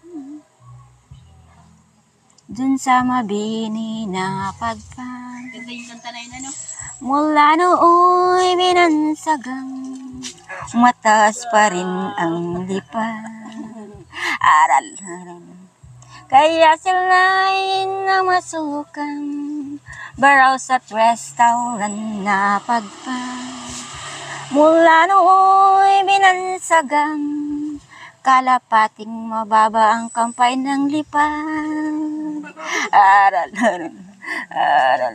[SPEAKER 1] Dun sa mabini na pagpan.
[SPEAKER 5] Ganda yung kanta na yun, ano?
[SPEAKER 1] Mula nooy binansagang mataas pa rin ang lipa. Aral. Kaya sila'y na masukang baraw sa restaurant na pagpan. Mula nooy binansagang kalapating mababa ang kampay ng lipa. Aral. Aral.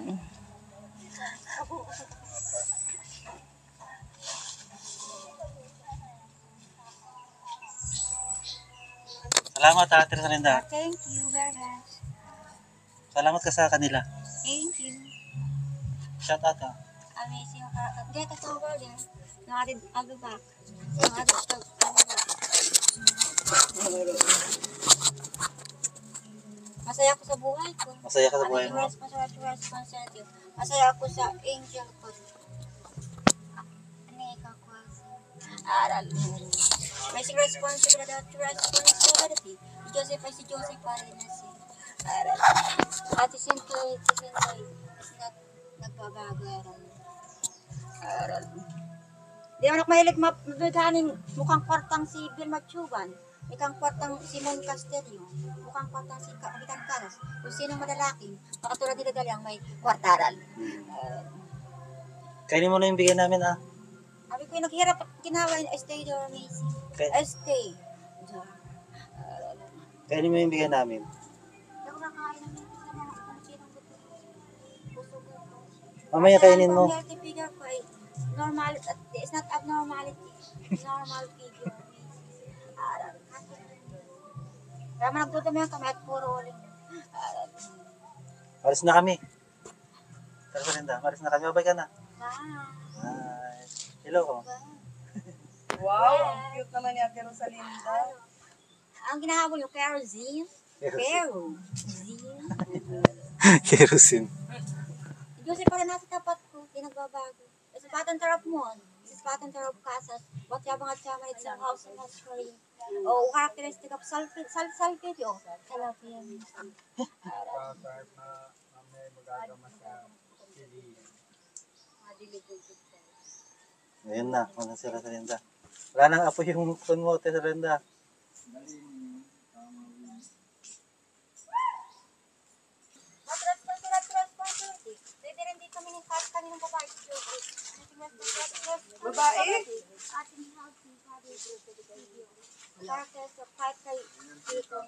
[SPEAKER 3] Salamat Ate Rosalinda.
[SPEAKER 1] Thank you very much.
[SPEAKER 3] Salamat ka sa kanila.
[SPEAKER 1] Thank you.
[SPEAKER 3] Shout out ha.
[SPEAKER 1] Amazing. Uh, get us over there. No, I did, I'll be back. No, I did, I'll be back. Masaya ako sa buhay ko.
[SPEAKER 3] Masaya ka sa buhay mo.
[SPEAKER 1] Responsibility, responsibility. Masaya ako sa angel ko. Ano ikaw ko? Aral. May responsibility at responsibility. Si Joseph ay si Joseph pa rin na si Aral. At si Sintoy, si Sintoy is not nagbabago. Aral. Aral. Di ako mahilig mabighanin mukhang kwartang si Bill Machuban. Mukhang kwartang si Mon Castelio. Mukhang kwartang si Kapitan Caras. Kung sinong madalaking, makatulad nila gali ang may kwartaral. Uh,
[SPEAKER 3] Kainin mo na yung bigay namin ah.
[SPEAKER 1] Sabi ko yung naghihirap at ginawa yung stay there amazing.
[SPEAKER 3] Kay,
[SPEAKER 1] Stay.
[SPEAKER 3] kainin mo yung bigay namin.
[SPEAKER 1] Hindi ako nakain ng mintis na mga kung sinong gusto. Puso ko.
[SPEAKER 3] Mamaya kainin mo.
[SPEAKER 1] Ang healthy figure ko ay normal, it's not abnormality. Normal figure. Aral. Kaya man nagdudumi ang kami at puro uling. Aral.
[SPEAKER 3] Maris na kami. Ate Rosalinda, maris na kami. Babay ka na.
[SPEAKER 1] Bye.
[SPEAKER 3] Bye. Hello ko.
[SPEAKER 4] Wow, ang cute naman ni Ate Rosalinda.
[SPEAKER 1] Ang ginahabol yung kerosene. Kerosene.
[SPEAKER 3] Kerosene.
[SPEAKER 1] Joseph pa rin nasa tapat ko. Hindi nagbabago. Sa patang tarap mo. Sa patang tarap kasas. What yabang at sama sa house and house for you. O characteristic of sulfate. Sal sulfate yun. Tilapia.
[SPEAKER 3] Ayun na. Wala si Rosalinda. Wala nang apo yung phone mo, Ate Rosalinda.
[SPEAKER 1] What responsibility, responsibility. Pwede rin di kami ng kahit kami ng babae si Joseph.
[SPEAKER 4] Babae?
[SPEAKER 1] Ating healthy body. Characters of kahit kay dito.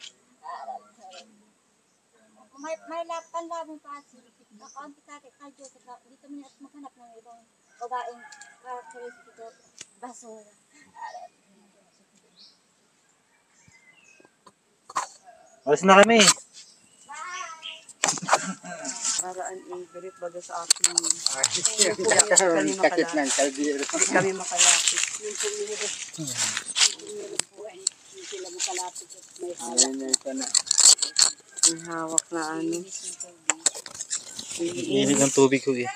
[SPEAKER 1] Kung may, may lap, panlabong pasi, kakaunti kati kay Joseph, dito mo na at maghanap ng ibang babaeng characteristic of basura.
[SPEAKER 3] Maris na kami.
[SPEAKER 4] Paraan eh, galit baga sa akin. Hindi kami makalapit. Hindi kami makalapit. Ang hawak na ano.
[SPEAKER 3] Iinit ng tubig ko eh.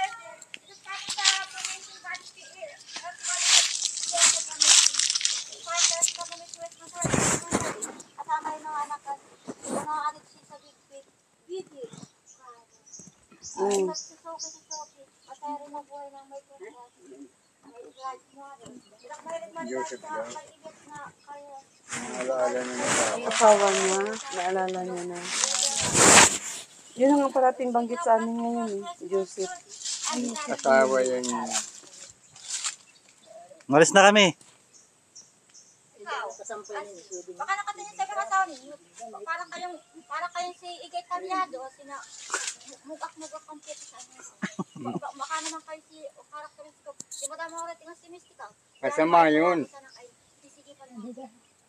[SPEAKER 4] Mm. Asawa niya, naalala niya na. Yun ang parating banggit sa amin ngayon eh, si Joseph.
[SPEAKER 6] Asawa yan.
[SPEAKER 3] Malis na kami.
[SPEAKER 5] Kasampay na niya.
[SPEAKER 1] Baka nakatingin sa mga tao ninyo. Parang kayong, parang kayong si Igay Talyado, sina mugak-mugak ang pito sa inyo. Ba- Baka naman kayo si, o karakteristik. Di ba tama ko tingnan si Mystica?
[SPEAKER 6] Kasama yun.
[SPEAKER 1] Sana ay sisigi pa naman.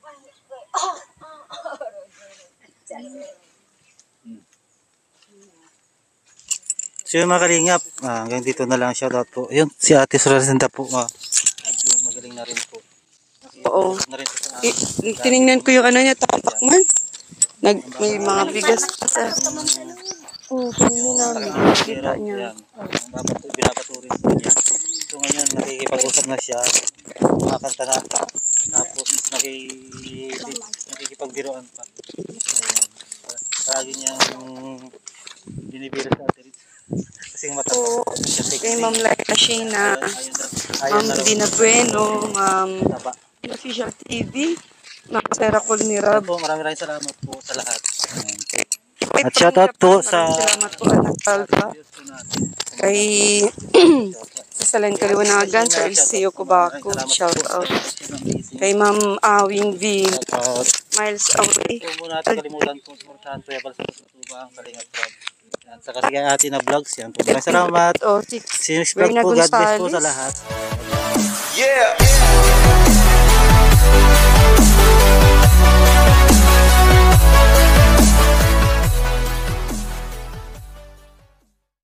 [SPEAKER 3] So yung mga kalingap, ah, hanggang dito na lang, shoutout po. Yun, si Ate Rosalinda po, ah, medyo magaling na rin po.
[SPEAKER 4] Oo.
[SPEAKER 3] Na rin po sa
[SPEAKER 4] I- tinignan ko yung ano niya, tapak man. Nag, may mga bigas pa sa... Oo, tinignan namin. Kita niya.
[SPEAKER 3] Yan. Ang dapat po, binabaturin po niya. So ngayon, nakikipag-usap na siya. Kumakanta na. Tapos, nakiki- nakikipagbiroan pa. Ayan. Palagi niyang binibiro sa Ate Ritz. Kasi matapos.
[SPEAKER 4] Oo.
[SPEAKER 3] Siya sexy.
[SPEAKER 4] Kay Ma'am Laika Sheena,
[SPEAKER 3] Ayun na. Ayun
[SPEAKER 4] Ma'am
[SPEAKER 3] na raw.
[SPEAKER 4] Dina Bueno, Ma'am
[SPEAKER 3] Taba.
[SPEAKER 4] Official T V, Ma'am Sarah Colmirab.
[SPEAKER 3] Po, maraming maraming salamat po sa lahat. Ayan. At shoutout po sa-
[SPEAKER 4] Salamat po, Anak Alpha. Kay sa Salan Kaliwanagan, sa L C O Cobaco, shout out. Kay Ma'am Awing V,
[SPEAKER 3] Shoutout.
[SPEAKER 4] Miles Away.
[SPEAKER 3] Huwag muna natin kalimutan po supportahan Kuya Bal sa Tutuba ang Kalingap Rob. Yan, sa kasi atin na vlogs yan. Po. Maraming salamat.
[SPEAKER 4] O, si
[SPEAKER 3] See you next vlog
[SPEAKER 4] Berna
[SPEAKER 3] po. God bless po
[SPEAKER 4] Gonzales.
[SPEAKER 3] sa lahat.
[SPEAKER 2] Yeah!